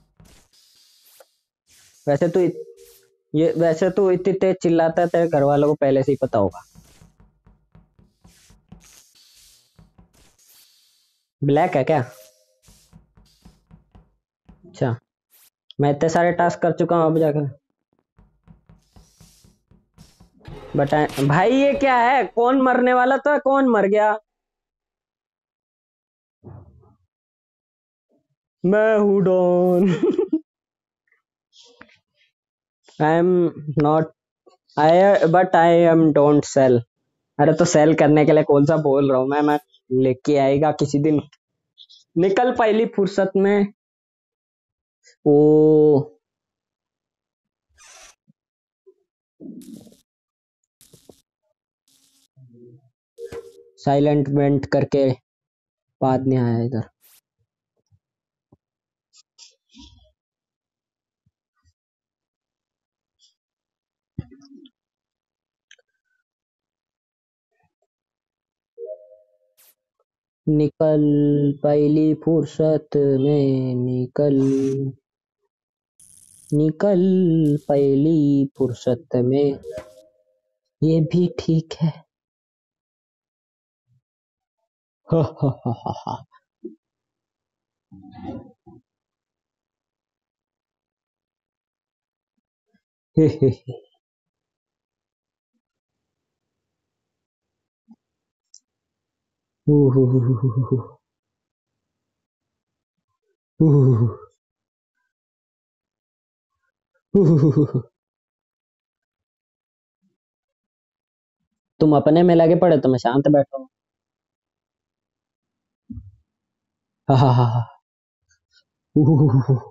Speaker 1: वैसे तो इत, ये वैसे तो इतनी तेज चिल्लाता है, तेरे घर वालों को पहले से ही पता होगा। ब्लैक है क्या? अच्छा। मैं इतने सारे टास्क कर चुका हूँ अब जाकर। बताए भाई, ये क्या है? कौन मरने वाला था, कौन मर गया? मैं हूँ don. I am not, I but I am don't sell. अरे तो सेल करने के लिए कौन सा बोल रहा हूँ मैं मैं लेके आएगा किसी दिन। निकल पहली फुर्सत में। ओ। साइलेंट वेंट करके बाद में आया इधर। निकल पहली फुर्सत में निकल। निकल पहली फुर्सत में। ये भी ठीक है। हा हा हा हा हा। हे हे हे। हु हु हु हु हु हु हु हु हु हु हु हु। तुम अपने में लगे पड़े तो मैं शांत बैठा हूँ। हा हा हा हा। हु हु हु हु हु।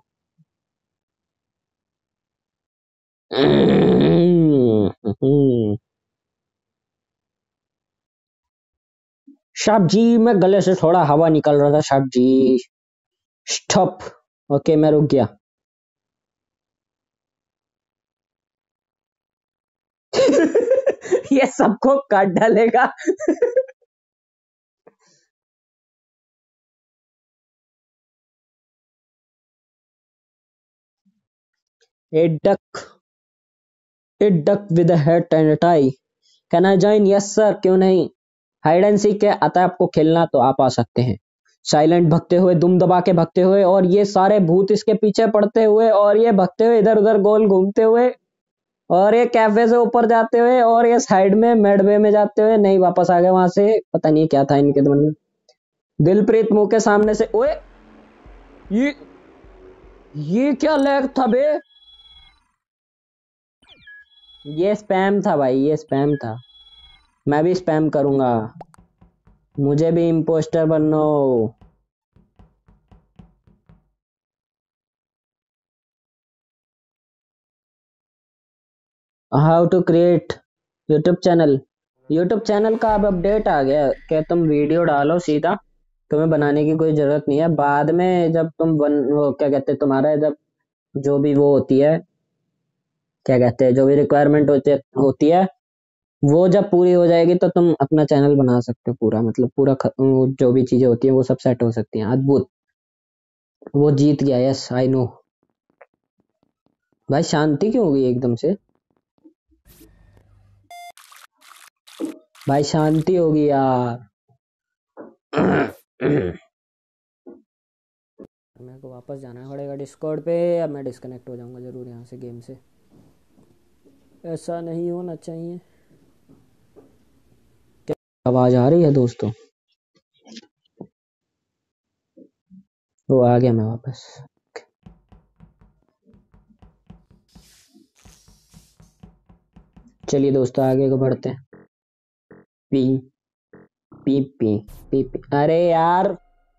Speaker 1: हम्म, हम्म। साहब जी, मैं गले से थोड़ा हवा निकल रहा था साहब जी। स्टॉप। ओके मैं रुक गया। ये सबको काट डालेगा। A duck, a duck with head and tie, can I join? Yes sir, क्यों नहीं। हाइड एंड सीक है, आता है आपको खेलना तो आप आ सकते हैं। साइलेंट भगते हुए, दुम दबा के भगते हुए, और ये सारे भूत इसके पीछे पड़ते हुए, और ये भगते हुए इधर उधर गोल घूमते हुए, और ये कैफे से ऊपर जाते हुए, और ये साइड में मेडवे में जाते हुए, नहीं वापस आ गए वहां से। पता नहीं क्या था इनके मन में। दिलप्रीत मुंह के सामने से, ओए ये ये क्या लैग था बे? ये स्पैम था भाई, ये स्पैम था। मैं भी स्पैम करूंगा। मुझे भी इम्पोस्टर बनना हो। How to create YouTube channel. YouTube channel का अब अपडेट आ गया कि तुम वीडियो डालो सीधा, तुम्हें बनाने की कोई जरूरत नहीं है। बाद में जब तुम बन वो क्या कहते हैं, तुम्हारा जब जो भी वो होती है, क्या कहते हैं, जो भी रिक्वायरमेंट होती है होती है वो जब पूरी हो जाएगी तो तुम अपना चैनल बना सकते हो पूरा, मतलब पूरा ख, वो जो भी चीजें होती है वो सब सेट हो सकती हैं। अद्भुत। वो जीत गया, यस आई नो। भाई शांति क्यों हो गई एकदम से? भाई शांति होगी यार। मेरे को वापस जाना पड़ेगा डिस्कॉर्ड पे, अब मैं डिस्कनेक्ट हो जाऊंगा जरूर यहाँ से गेम से। ऐसा नहीं होना चाहिए। क्या आवाज आ रही है दोस्तों? वो आ गया मैं वापस। चलिए दोस्तों आगे को बढ़ते हैं। P P P P P अरे यार।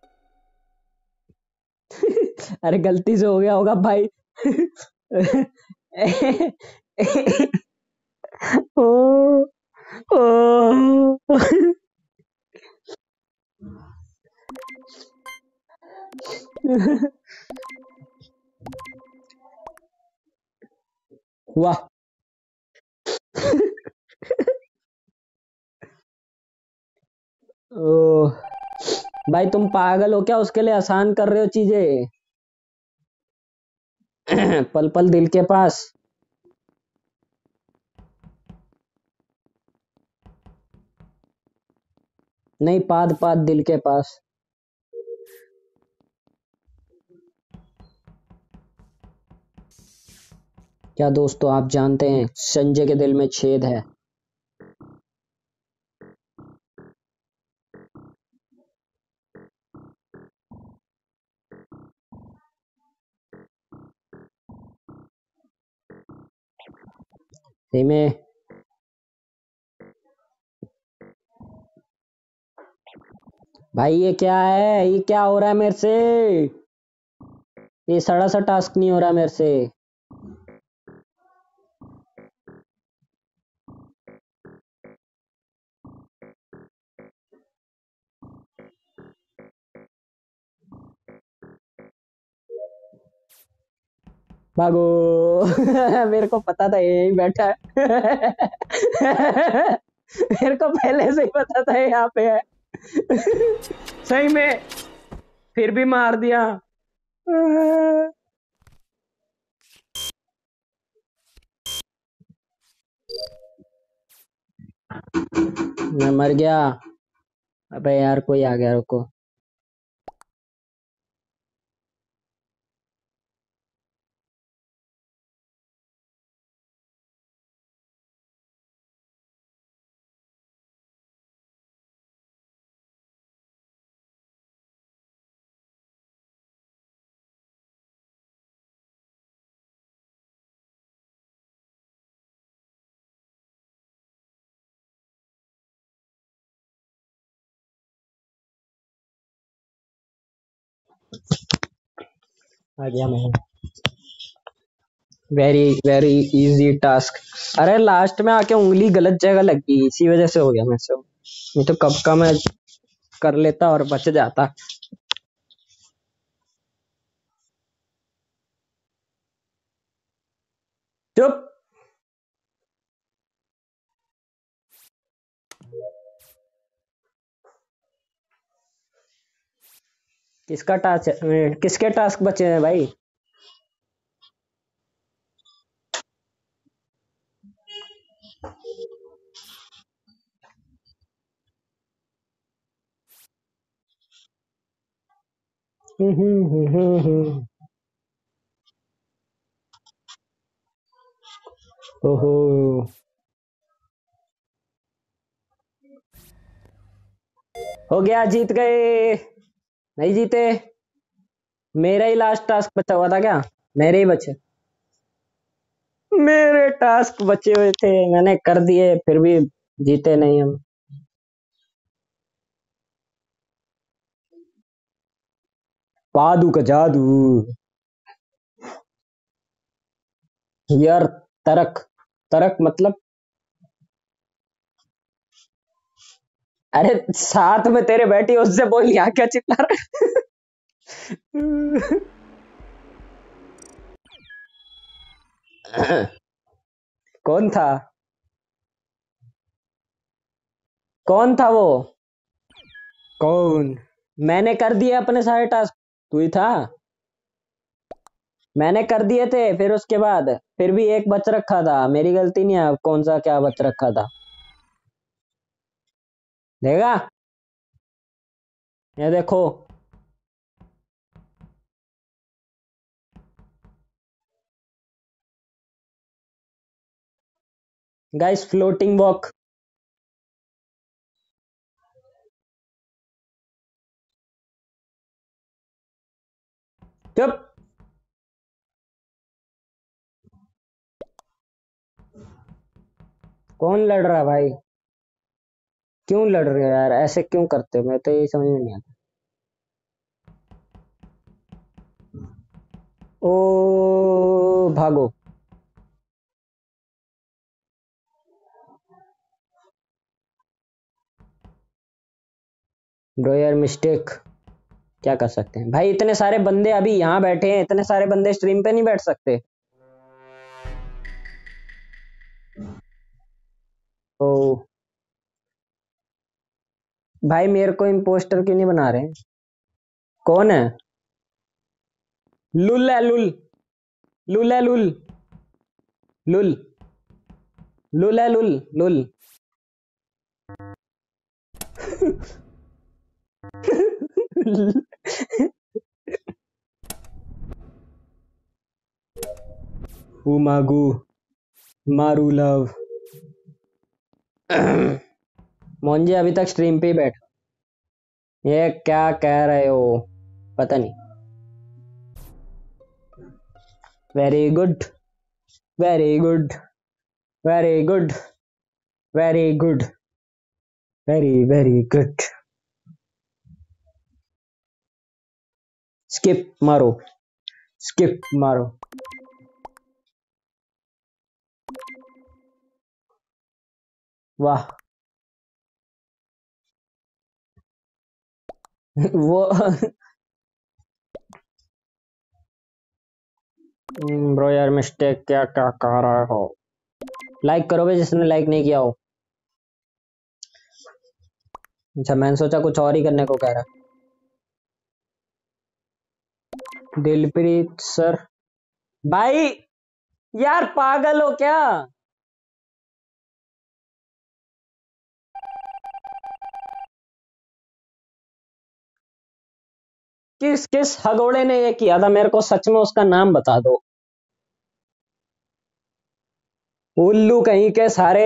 Speaker 1: अरे गलती से हो गया होगा भाई। ओ, ओ, वाह। ओ भाई तुम पागल हो क्या? उसके लिए आसान कर रहे हो चीजें। पल पल दिल के पास। नहीं, पाद पाद दिल के पास। क्या दोस्तों आप जानते हैं संजय के दिल में छेद है। सही में। भाई ये क्या है? ये क्या हो रहा है मेरे से? ये सड़ा सा टास्क नहीं हो रहा मेरे से। भागो। मेरे को पता था यही बैठा है। मेरे को पहले से ही पता था ये यहाँ पे है। सही में। फिर भी मार दिया। मैं मर गया। अबे यार कोई आ गया, रुको। आ गया मैं। Very very easy task. अरे लास्ट में आके उंगली गलत जगह लग गई, इसी वजह से हो गया मेरे से। नहीं तो कब का मैं कर लेता और बच जाता। चुप। किसका टास्क है? किसके टास्क बचे हैं भाई? हम्म हम्म हम्म हम्म, हम्म। ओहो। हो गया, जीत गए। नहीं जीते। मेरा ही लास्ट टास्क बचा हुआ था क्या? मेरे ही बचे। मेरे टास्क बचे हुए थे, मैंने कर दिए, फिर भी जीते नहीं हम। पादू का जादू। यार तरक। तरक मतलब? अरे साथ में तेरे बैठी उससे बोल, यहाँ क्या चिल्ला रहा? कौन था? कौन था वो? कौन? मैंने कर दिए अपने सारे टास्क। तू ही था। मैंने कर दिए थे, फिर उसके बाद फिर भी एक बच रखा था, मेरी गलती नहीं है। कौन सा क्या बच रखा था? देगा? ये देखो। Guys, floating walk. चुप। कौन लड़ रहा है भाई? क्यों लड़ रहे हो यार? ऐसे क्यों करते हो? मैं तो ये समझ में नहीं आता। ओ भागो। ब्रो यार, मिस्टेक। क्या कर सकते हैं भाई? इतने सारे बंदे अभी यहाँ बैठे हैं, इतने सारे बंदे स्ट्रीम पे नहीं बैठ सकते? ओ भाई, मेरे को इम्पोस्टर क्यों नहीं बना रहे? कौन है? लुल है, लुल। लुल है, लुल। लुल। लुल है, लुल। लुल। उमागू। मारू लव। मोंजे अभी तक स्ट्रीम पे ही बैठ। ये क्या कह रहे हो? पता नहीं। Very good. Very good. Very good. Very good. Very very good. Skip मारो। स्किप मारो। वाह। वो ब्रो यार, मिस्टेक क्या क्या कह रहा हो? लाइक करोगे जिसने लाइक नहीं किया हो? अच्छा, मैंने सोचा कुछ और ही करने को कह रहा। दिलप्रीत सर। भाई यार, पागल हो क्या? किस किस हगोड़े ने ये किया था? मेरे को सच में उसका नाम बता दो। उल्लू कहीं के सारे।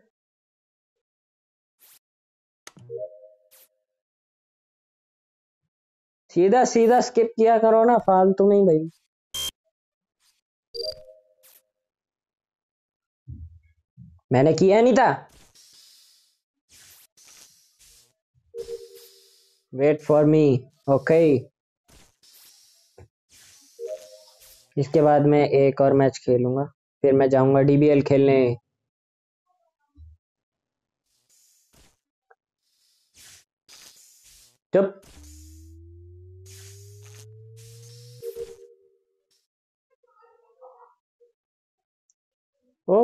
Speaker 1: सीधा सीधा स्किप किया करो ना, फालतू में ही भाई। मैंने किया नहीं था। Wait for me. ओके। इसके बाद मैं एक और मैच खेलूंगा, फिर मैं जाऊंगा डीबीएल खेलने। चुप। ओ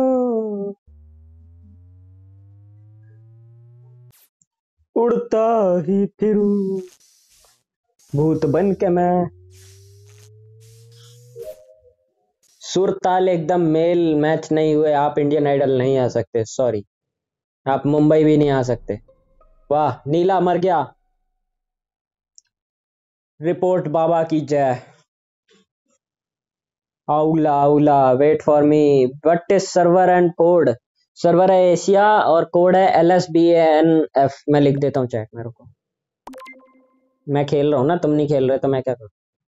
Speaker 1: उड़ता ही फिरूं, भूत बन के मैं। सुर ताल एकदम मेल मैच नहीं हुए, आप इंडियन आइडल नहीं आ सकते, सॉरी। आप मुंबई भी नहीं आ सकते। वाह, नीला मर गया। रिपोर्ट बाबा की जय। आउला आउला, wait for me. What is server and code? Server है एशिया और कोड है L S B N F. मैं लिख देता हूँ चैट में, रुको। मैं खेल रहा हूँ ना, तुम नहीं खेल रहे तो मैं क्या करूँ?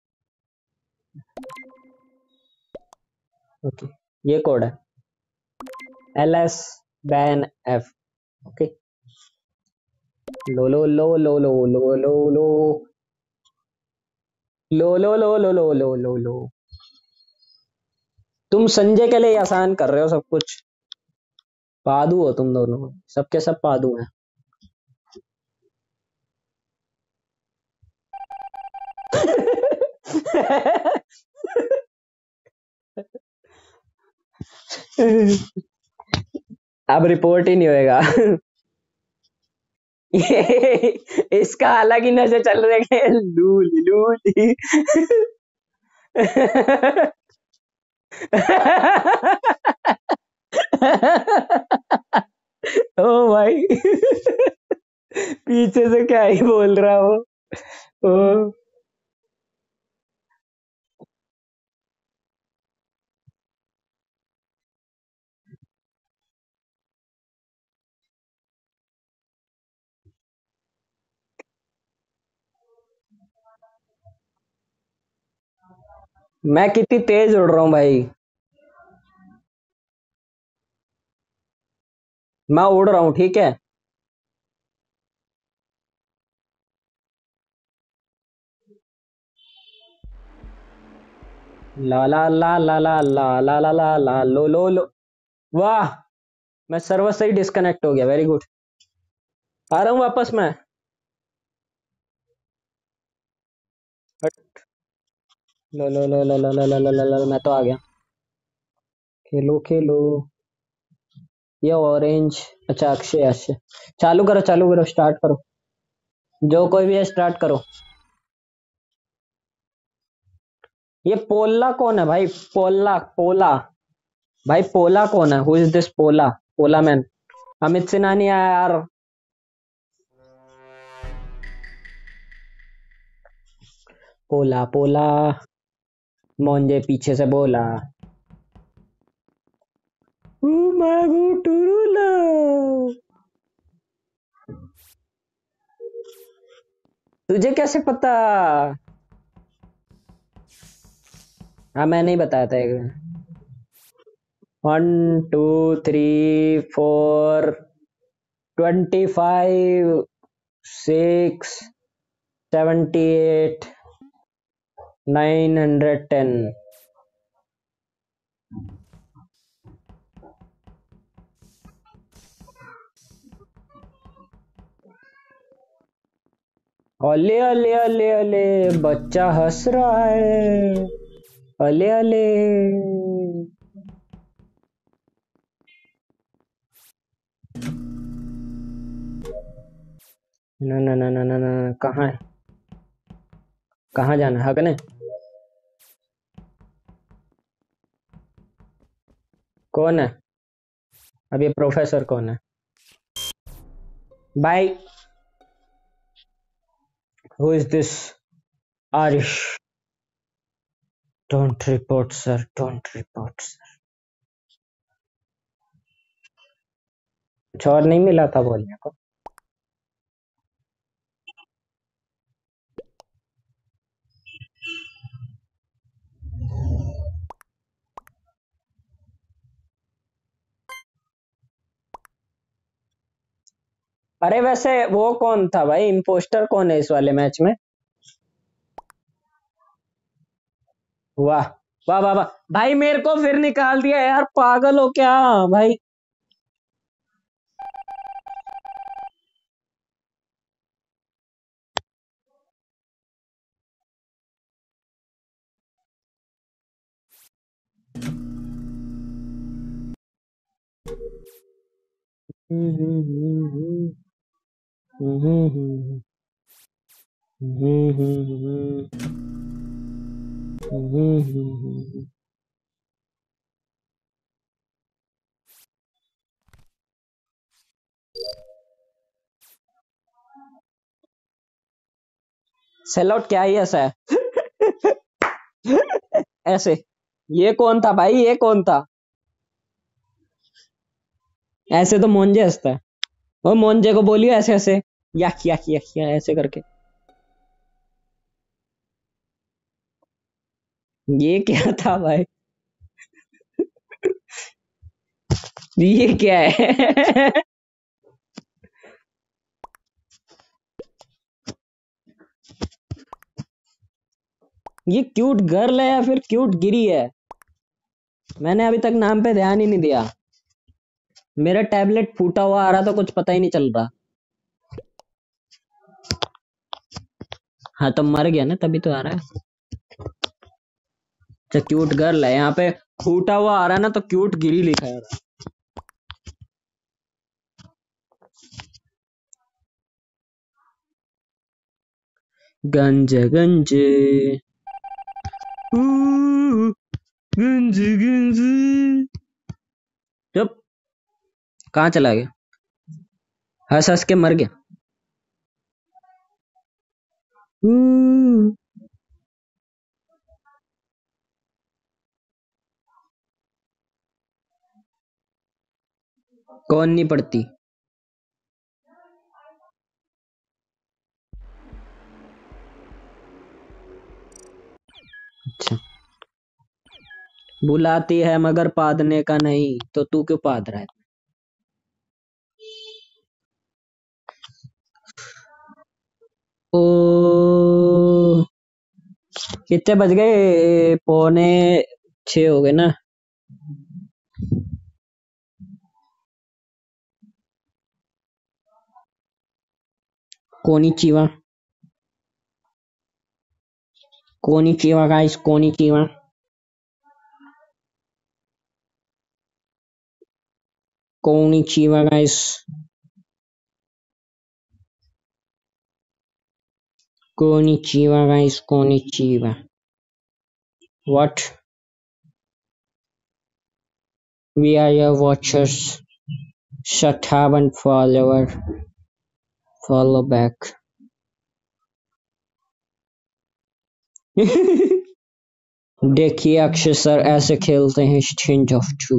Speaker 1: ओके, ये कोड है L S B N F. Okay. लो लो लो लो लो लो लो लो लो लो लो लो लो लो लो लो। तुम संजय के लिए आसान कर रहे हो सब कुछ। पादू हो तुम दोनों, सबके सब पादू हैं। अब रिपोर्ट ही नहीं होएगा। ये इसका अलग ही नशे चल रहे हैं, लूल लूल। ओ भाई, पीछे से क्या ही बोल रहा हो। ओ, मैं कितनी तेज उड़ रहा हूँ भाई। मैं उड़ रहा हूँ, ठीक है। ला ला ला ला ला ला ला ला ला ला लो लो लो। वाह, मैं सर्वर से ही डिस्कनेक्ट हो गया, वेरी गुड। आ रहा हूँ वापस मैं। हट। लो लो लो लो लो लो लो लो लो लो, मैं तो आ गया। खेलो खेलो। ये ऑरेंज। अच्छा अक्षय, अक्षय। चालू करो चालू करो, स्टार्ट करो। जो कोई भी है स्टार्ट करो। ये पोला कौन है भाई? पोला पोला। भाई पोला कौन है? Who is this Pola? Pola man. Amit Sinha नहीं आया यार। पोला पोला। मोंजे पीछे से बोला। मागू टुरुला। तुझे कैसे पता? हाँ मैंने ही बताया था एक। One two three four, twenty five, six, seventy eight, nine hundred ten. अले अले अले अले, बच्चा हंस रहा है। अले अले। ना ना ना ना ना ना, कहाँ है? कहाँ जाना है हकने? कौन है? अब ये प्रोफेसर कौन है? भाई, who is this? Aarish. Don't report sir, don't report sir. कुछ और नहीं मिला था बोलने को? अरे वैसे वो कौन था भाई? इम्पोस्टर कौन है इस वाले मैच में? वाह वाह वाह वाह। भाई मेरे को फिर निकाल दिया यार, पागल हो क्या भाई? सेल आउट क्या ही ऐसा है? ऐसे। ये कौन था भाई? ये कौन था? ऐसे तो मोंजे हंसता है। वो मोंजे को बोलियो ऐसे ऐसे। यक यक यक यक ऐसे करके। ये क्या था भाई? ये क्या है? ये क्यूट गर्ल है या फिर क्यूट गिरी है? मैंने अभी तक नाम पे ध्यान ही नहीं दिया। मेरा टैबलेट फूटा हुआ आ रहा तो कुछ पता ही नहीं चल रहा। हाँ तो मर गया ना, तभी तो आ रहा है। अच्छा क्यूट गर्ल है, यहाँ पे फूटा हुआ आ रहा है ना तो क्यूट गिरी लिखा है। गंज गंज गंज गंज। चुप, कहाँ चला गया? हंस हंस के मर गया। कौन नहीं पढ़ती? अच्छा, बुलाती है मगर पादने का नहीं, तो तू क्यों पाद रहा है? ओ कितने बज गए? पौने छह हो गए ना। कोनिचिवा कोनिचिवा गाइस, कोनिचिवा। कोनिचिवा गाइस, कोनिचिवा गाइस, कोनिचिवा। What? We are your watchers. Shut up and follow follow back. देखिए अक्षय सर ऐसे खेलते हैं Strange of Two।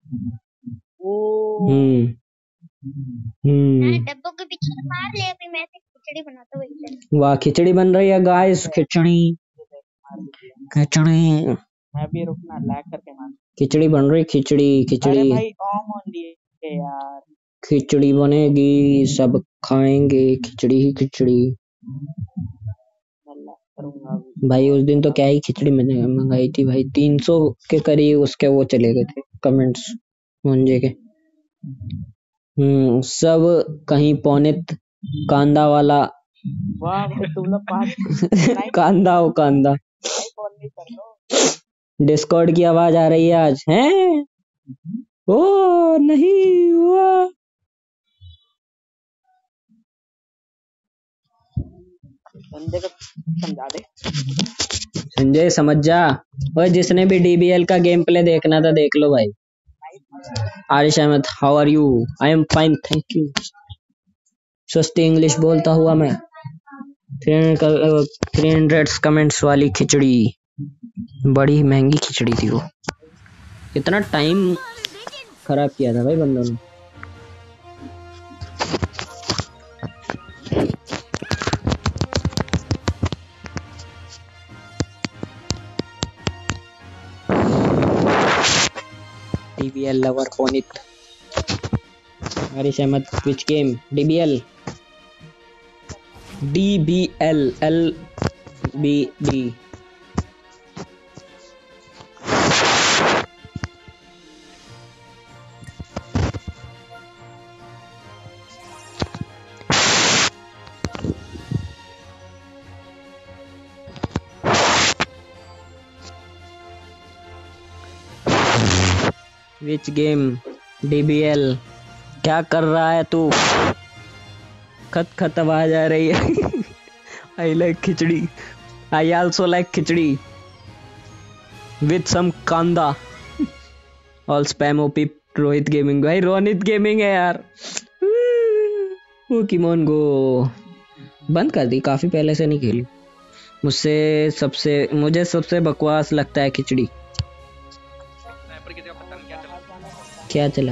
Speaker 1: हम्म हम्म
Speaker 2: डब्बों के पीछे मार ले, अभी मैं खिचड़ी बनाता हूँ।
Speaker 1: वाह खिचड़ी बन रही है गाइस, खिचड़ी खिचड़ी।
Speaker 3: मैं भी रुकना लैग करके मार।
Speaker 1: खिचड़ी बन रही, खिचड़ी खिचड़ी।
Speaker 3: अरे भाई ऑम ऑन दिए यार।
Speaker 1: खिचड़ी बनेगी, सब खाएंगे खिचड़ी ही खिचड़ी। भाई उस दिन तो क्या ही खिचड़ी मंगाई थी भाई, तीन सौ के करीब उसके वो चले गए थे कमेंट्स मुंजे के। हम्म सब कहीं पौनित कांदा वाला।
Speaker 3: वाह तुम लोग पास
Speaker 1: कांदा हो कांदा। डिस्कॉर्ड की आवाज आ रही है आज हैं? ओ नहीं हुआ।
Speaker 3: संजय को समझा दे।
Speaker 1: संजय समझ जा। और जिसने भी डीबीएल का गेम प्ले देखना था देख लो भाई। Aarish Ahmad, how are you? I am fine thank you. सस्ती इंग्लिश बोलता हुआ मैं। थ्री हंड्रेड कमेंट्स वाली खिचड़ी, बड़ी महंगी खिचड़ी थी वो। कितना टाइम खराब किया था भाई बंदों ने। डीबीएल लवर पोनित। Arish Ahmad which game? DBL DBL L B D. Which game? DBL. क्या कर रहा है तू? खत खत आवाज आ रही है। I like khichdi, I also like khichdi with some kanda. All spam OP Rohit gaming. भाई रोहित गेमिंग है यार। पोकेमॉन गो बंद कर दी, काफी पहले से नहीं खेली। मुझसे सबसे मुझे सबसे बकवास लगता है खिचड़ी। क्या चला?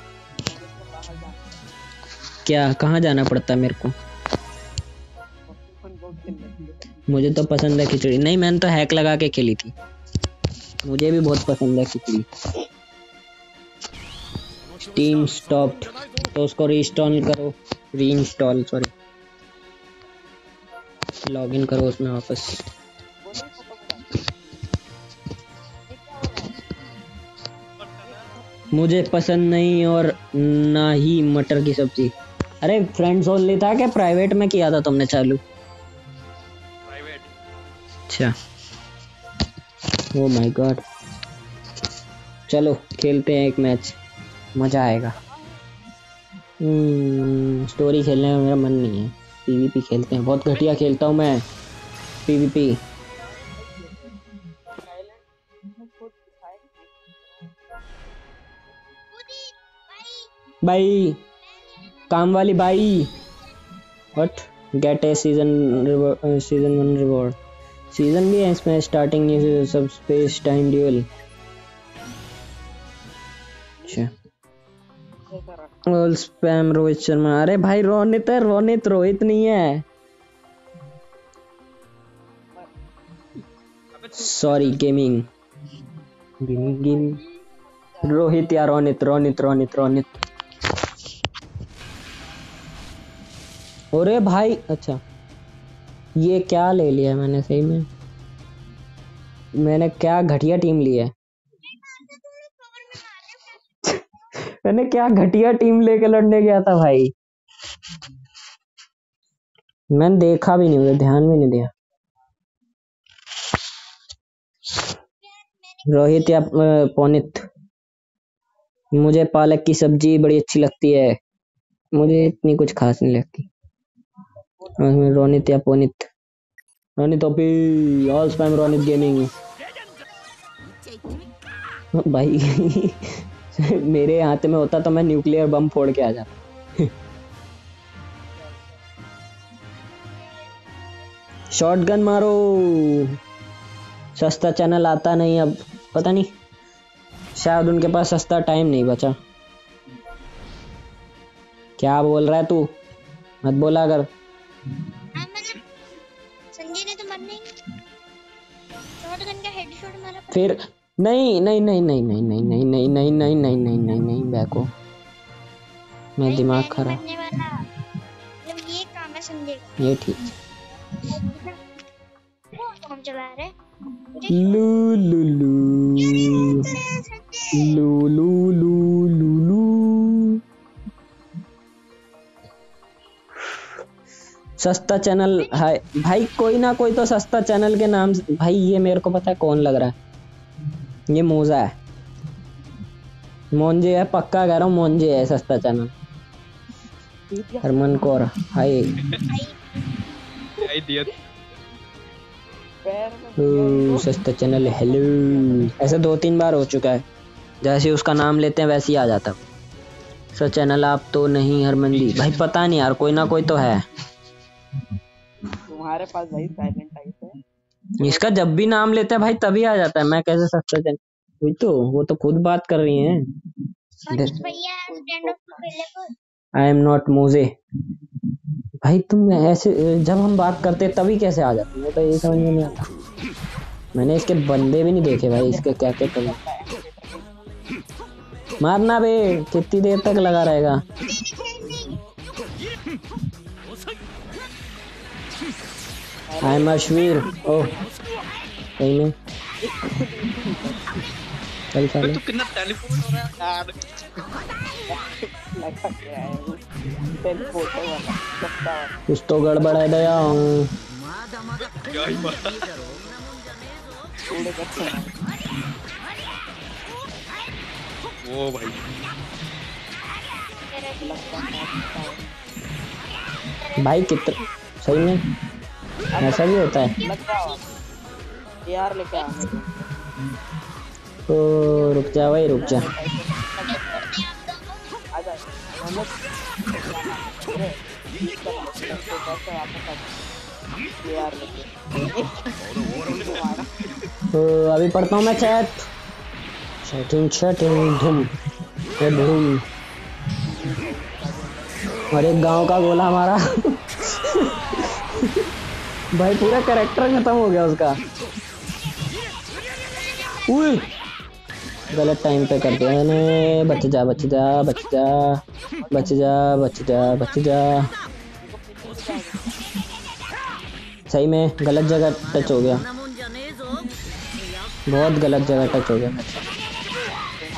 Speaker 1: क्या कहाँ जाना पड़ता है मेरे को? मुझे तो पसंद है खिचड़ी। नहीं मैंने तो हैक लगा के खेली थी, मुझे भी बहुत पसंद है खिचड़ी। टीम स्टॉप्ड तो उसको रीइंस्टॉल करो, रीइंस्टॉल सॉरी लॉगिन करो उसमें वापस। मुझे पसंद नहीं और ना ही मटर की सब्जी। अरे फ्रेंड्स ओनली था क्या प्राइवेट में किया था तुमने चालू?
Speaker 4: प्राइवेट।
Speaker 1: अच्छा ओ माय गॉड। चलो खेलते हैं एक मैच, मजा आएगा। हम्म स्टोरी खेलने में मेरा मन नहीं है। पीवीपी खेलते हैं, बहुत घटिया खेलता हूँ मैं पीवीपी। भाई काम वाली बाई। What get a season season one reward. Season भी है इसमें, स्टार्टिंग न्यू सब स्पेस टाइम ड्यूल। अच्छा ऑल स्पैम रोहित शर्मा। अरे भाई रोनित है, रोनित रोहित नहीं है। Sorry gaming gaming gaming Rohit या रोनित रोनित रोनित रोनित। अरे भाई अच्छा ये क्या ले लिया मैंने? सही में मैंने क्या घटिया टीम ली है। मैंने क्या घटिया टीम लेके लड़ने गया था भाई। मैंने देखा भी नहीं, मुझे ध्यान भी नहीं दिया। रोहित या पोनित। मुझे पालक की सब्जी बड़ी अच्छी लगती है, मुझे इतनी कुछ खास नहीं लगती। रोनित या पोनित। Ronit OP all spam Ronit gaming. भाई मेरे हाथ में होता तो मैं न्यूक्लियर बम फोड़ के आ जाता। शॉटगन मारो। सस्ता चैनल आता नहीं अब, पता नहीं शायद उनके पास सस्ता टाइम नहीं बचा। क्या बोल रहा है तू? मत बोला कर।
Speaker 2: संजय ने तो मरना ही शॉटगन का हेडशॉट मारा।
Speaker 1: फिर नहीं नहीं नहीं नहीं नहीं नहीं नहीं नहीं नहीं नहीं नहीं नहीं नहीं नहीं बैको मैं दिमाग खराब।
Speaker 2: मरने वाला मतलब ये काम है संजय का।
Speaker 1: ये ठीक
Speaker 2: वो काम चला रहे
Speaker 1: लू लू लू लू लू लू लू लू। सस्ता चैनल है भाई, कोई ना कोई तो सस्ता चैनल के नाम से। भाई ये मेरे को पता है कौन लग रहा है, ये मोजा है, मोंजे है, पक्का कह रहा हूँ मोंजे है सस्ता चैनल। हरमन कौर हाय
Speaker 4: दिया
Speaker 1: सस्ता चैनल हेलो। ऐसे दो तीन बार हो चुका है, जैसे उसका नाम लेते हैं वैसे ही आ जाता। सर चैनल आप तो नहीं हरमंदी भाई, पता नहीं यार कोई ना कोई तो है।
Speaker 3: तुम्हारे पास भाई साइलेंट टाइप है।
Speaker 1: इसका जब भी नाम लेते हैं भाई तभी आ जाता है। मैं कैसे सस्ता चैनल, वही तो वो तो खुद बात कर रही हैं।
Speaker 2: भैया stand up.
Speaker 1: I am not मोजे। भाई तुम ऐसे जब हम बात करते तभी कैसे आ जाते हैं, तो ये समझ में नहीं आता। मैंने इसके बंदे भी नहीं देखे भाई, इसके क्या क्या कर मारना बे, कितनी देर तक लगा रहेगा। I am अश्वीर। ओह सही में चल चल।
Speaker 4: तू कितना टेलीफोन हो रहा है यार।
Speaker 3: लगा क्या है वो टेलीफोन वाला सस्ता वाला।
Speaker 1: कुछ तो गड़बड़ है दया।
Speaker 4: क्या ही मारा
Speaker 3: थोड़े करते हैं
Speaker 4: वो भाई।
Speaker 1: भाई कितना सही में ऐसा भी होता है।
Speaker 3: लगता है यार लेके आने को।
Speaker 1: तो रुक जा भाई रुक जा।
Speaker 3: आजा हम यार लेके
Speaker 1: तो अभी पढ़ता हूँ मैं चैट। चैटिंग चैटिंग धूम धूम। और एक गांव का गोला हमारा भाई पूरा कैरेक्टर खत्म हो गया उसका। उई गलत टाइम पे कर दिया मैंने। बच जा बच जा बच जा बच जा बच जा बच जा। सही में गलत जगह टच हो गया, बहुत गलत जगह टच हो गया।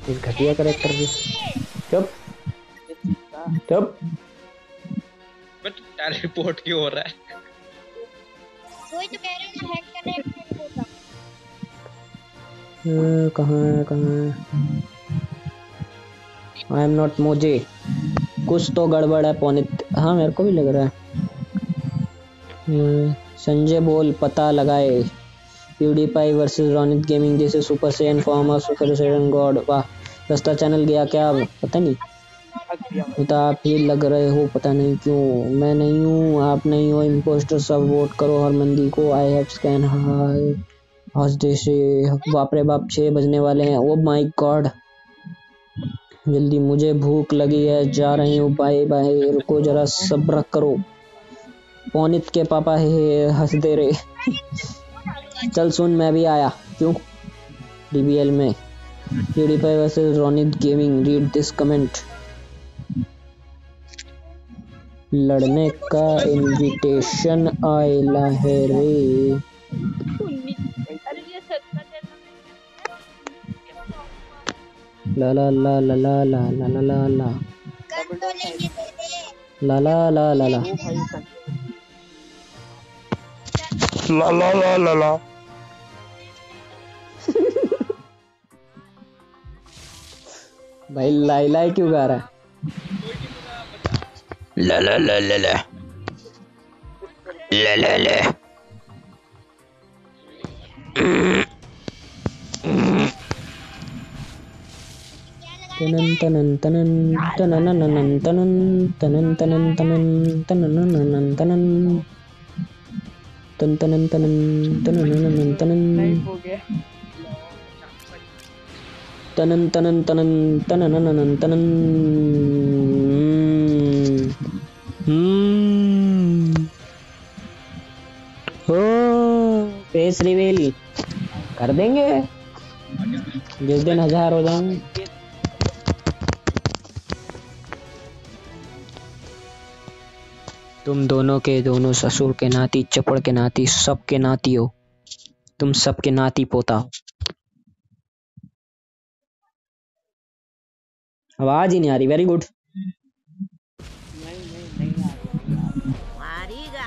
Speaker 1: इस घटिया करेक्टर की। चुप चुप।
Speaker 4: बट टेलीपोर्ट क्यों हो रहा है?
Speaker 2: वही तो कह रही हूँ ना, हैक करने का टेलीपोर्ट था।
Speaker 1: अ, कहाँ है कहाँ है? आई एम नॉट मोजे। कुछ तो गड़बड़ है पौनित। हाँ मेरे को भी लग रहा है। अ, संजय बोल पता लगाए। PewDiePie versus Ronit gaming. This is super saiyan form of super saiyan god. वाह सस्ता चैनल गया क्या? पता नहीं। तो आप ही लग रहे हो पता नहीं क्यों। मैं नहीं हूँ, आप नहीं हो, इम्पोस्टर सब वोट करो हरमंदी को। I have scan house day से। बाप रे बाप छह बजने वाले हैं। ओ माय गॉड जल्दी मुझे भूख लगी है, जा रही हूँ। Bye bye. रुको जरा सब्र करो। पौनित के पापा हे हंस दे रहे। चल सुन मैं भी आया। क्यों? डीबीएल में PewDiePie versus Ronit gaming. Read this comment. लड़ने का इनविटेशन आयला है रे।
Speaker 3: अरे ये सस्ता चैनल
Speaker 1: ला ला ला ला ला ला ला ला ला ला
Speaker 2: कर तो लेंगे तेरे।
Speaker 1: ला ला ला ला ला
Speaker 3: वो भाई संजय
Speaker 5: ला ला ला ला ला।
Speaker 1: भाई लाई लाई क्यों गा रहा है?
Speaker 5: ला ला ला ला ला ला ला ला। तनन तनन तनन तनन तनन तनन तनन तनन तनन तनन तन तनन तनन तनन तनन
Speaker 3: हो गया।
Speaker 1: तनन तनन तनन तनन तनन। हम्म हो फेस रिवील कर देंगे जिस दिन हजार हो जाएंगे। तुम दोनों के दोनों ससुर के नाती, चपड़ के नाती, सब के नाती हो। तुम सब के नाती पोता हो। आवाज ही नहीं आ रही। Very good.
Speaker 3: नहीं नहीं नहीं आ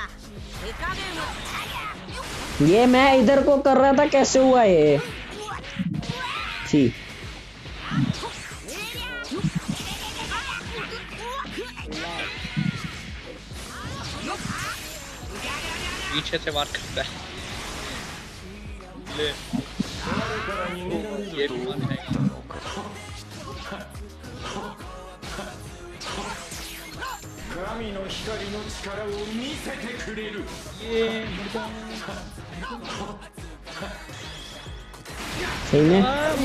Speaker 3: रही।
Speaker 1: ये मैं इधर को कर रहा था, कैसे हुआ ये? छी
Speaker 4: पीछे से वार करता है। ले ये भी मान जाएगा।
Speaker 1: सही में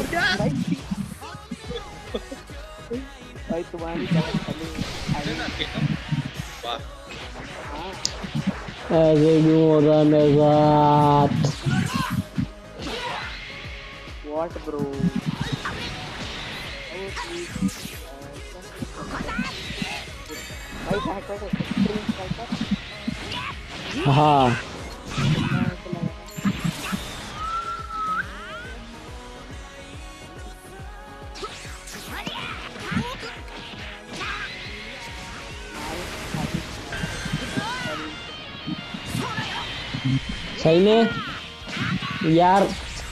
Speaker 3: भाई तुम्हारी तरफ चले
Speaker 4: वाह
Speaker 1: ऐसे क्यों हो रहा है मेरे साथ?
Speaker 3: What bro. भाई हैकर स्ट्रीम करता
Speaker 1: हाँ सही में यार।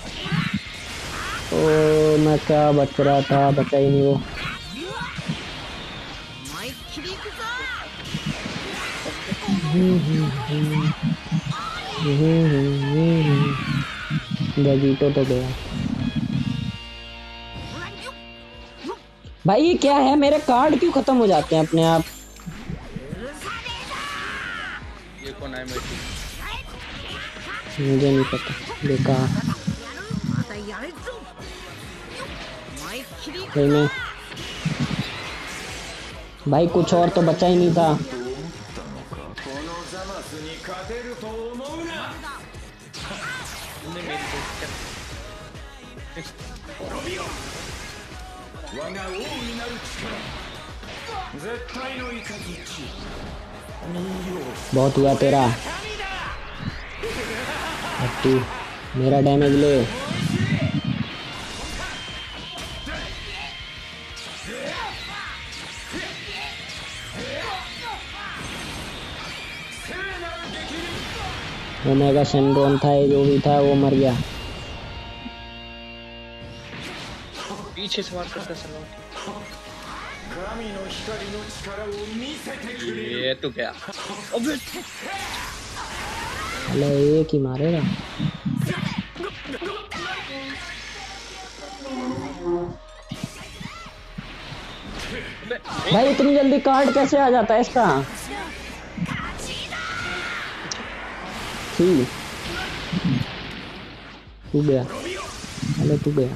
Speaker 1: ओ मैं क्या बच रहा था, बचा ही नहीं वो। गजीटो तो गया भाई। ये क्या है, मेरे कार्ड क्यों खत्म हो जाते हैं अपने आप?
Speaker 4: ये कौन है मेरी?
Speaker 1: मुझे नहीं पता। देखा सही में भाई, कुछ और तो बचा ही नहीं था। बहुत हुआ तेरा। अब तू मेरा डैमेज ले।
Speaker 5: ओमेगा शेनरॉन था, जो भी था वो मर गया।
Speaker 4: पीछे से वार करता सलवार। ये तो क्या? अबे
Speaker 5: अरे एक ही मारेगा। भाई इतनी जल्दी कार्ड कैसे आ जाता है इसका? ठीक तू गया, अरे तू गया।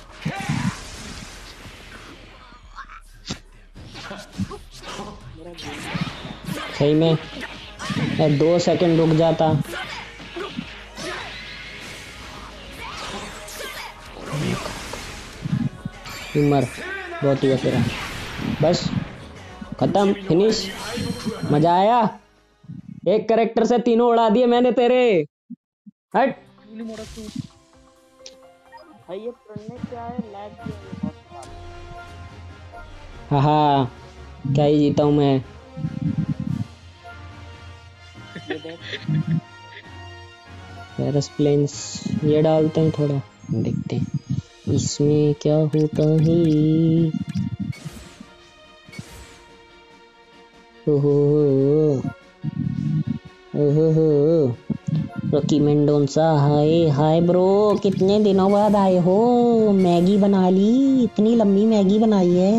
Speaker 5: सही में ए, दो सेकंड रुक जाता। उमर बहुत हुआ तेरा, बस खत्म, फिनिश। मजा आया, एक कैरेक्टर से तीनों उड़ा दिए मैंने तेरे। हट।
Speaker 3: भाई ये प्रणय क्या है, लैग भी है बहुत खराब।
Speaker 5: हाँ हाँ, क्या ही जीता हूँ मैं।
Speaker 3: ये देख
Speaker 5: पेरिस प्लेन्स ये डालते हैं, थोड़ा देखते हैं इसमें क्या होता है। ओहो ओहो, Rocky Mendonsa, hi hi bro, कितने दिनों बाद आए हो? मैगी बना ली, इतनी लंबी मैगी बनाई है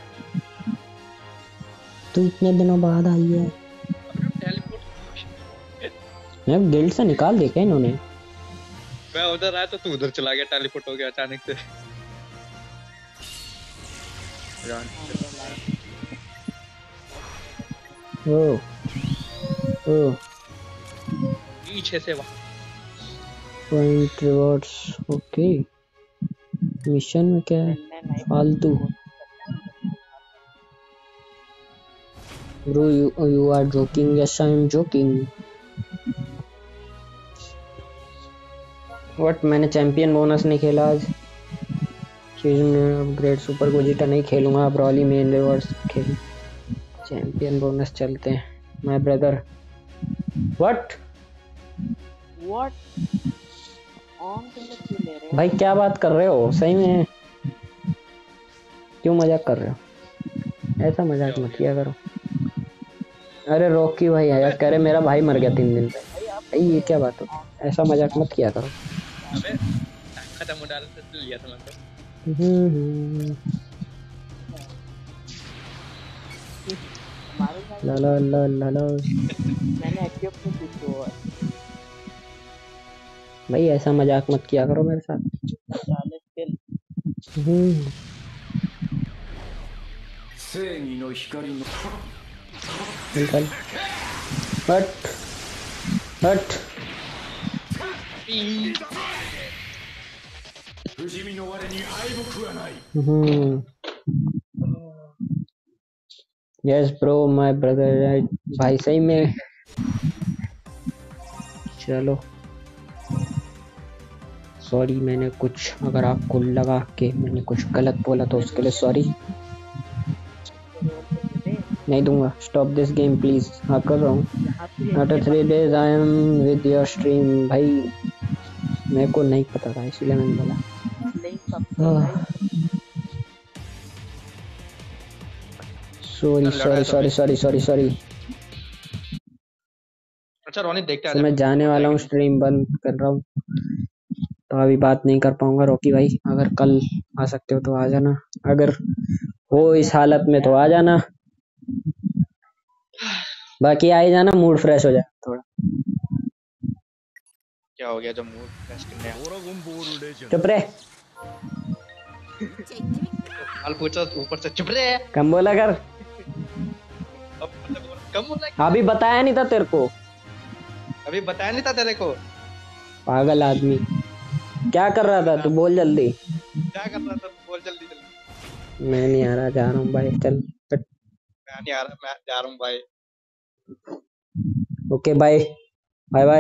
Speaker 5: तू, इतने दिनों बाद आई है। मैं गिल्ड से निकाल दिया क्या इन्होंने?
Speaker 4: मैं उधर आया तो तू उधर चला गया, टेलीपोर्ट हो गया अचानक से।
Speaker 5: ओ ओ
Speaker 4: पीछे से वहाँ
Speaker 5: पॉइंट रिवॉर्ड्स, ओके। मिशन में क्या है फालतू? Bro you you are joking? Yes I am joking. What, मैंने चैंपियन बोनस नहीं खेला आज। अपग्रेड सुपर गोजिटा नहीं खेलूंगा, ब्रॉली मेन रिवॉर्ड्स खेल। चैंपियन बोनस चलते हैं my brother. What
Speaker 3: what on तुम लोग क्यों ले रहे हो?
Speaker 5: भाई क्या बात कर रहे हो? सही में क्यों मजाक कर रहे हो? ऐसा मजाक मत किया करो। अरे रॉकी भाई आया, कह रहे मेरा भाई मर गया तीन दिन पहले। भाई ये क्या बात हो, ऐसा मजाक मत किया करो।
Speaker 4: अबे खत्म हो डाल तो लिया था मैं तो।
Speaker 5: हम्म
Speaker 3: हमारे साथ
Speaker 5: ला ला ला ला ला।
Speaker 3: मैंने एक्टिव को कुछ हुआ
Speaker 5: भाई ऐसा मजाक मत किया करो मेरे साथ।
Speaker 3: चालीस किल।
Speaker 5: हम्म निकल, हट हट। Hmm yes bro my brother, भाई सही में। चलो सॉरी, मैंने कुछ अगर आपको लगा कि मैंने कुछ गलत बोला तो उसके लिए सॉरी। नहीं दूंगा। Stop this game please. हाँ कर रहा हूँ। After three days I am with your stream. भाई मेरे को नहीं पता था इसलिए मैंने बोला। Sorry sorry sorry sorry sorry sorry.
Speaker 4: अच्छा रोनी देखते हैं।
Speaker 5: तो मैं जाने वाला हूँ, स्ट्रीम बंद कर रहा हूँ, तो अभी बात नहीं कर पाऊंगा। रॉकी भाई अगर कल आ सकते हो तो आ जाना, अगर हो इस हालत में तो आ जाना, बाकी आ ही जाना, मूड फ्रेश हो जाए थोड़ा।
Speaker 4: क्या हो गया जब मूड फ्रेश करने आया?
Speaker 5: चुप रहे,
Speaker 4: हाल पूछा ऊपर से चुप रहे।
Speaker 5: कम बोला कर।
Speaker 4: अब मतलब कम बोला।
Speaker 5: अभी बताया नहीं था तेरे को?
Speaker 4: अभी बताया नहीं था तेरे को?
Speaker 5: पागल आदमी, क्या कर रहा था तू? बोल जल्दी।
Speaker 4: क्या कर रहा था? बोल जल्दी जल्दी।
Speaker 5: मैं नहीं आ रहा, जा रहा हूँ भाई, चल।
Speaker 4: मैं नहीं आ रहा, मैं जा रहा हूँ भाई।
Speaker 5: Okay bye bye bye.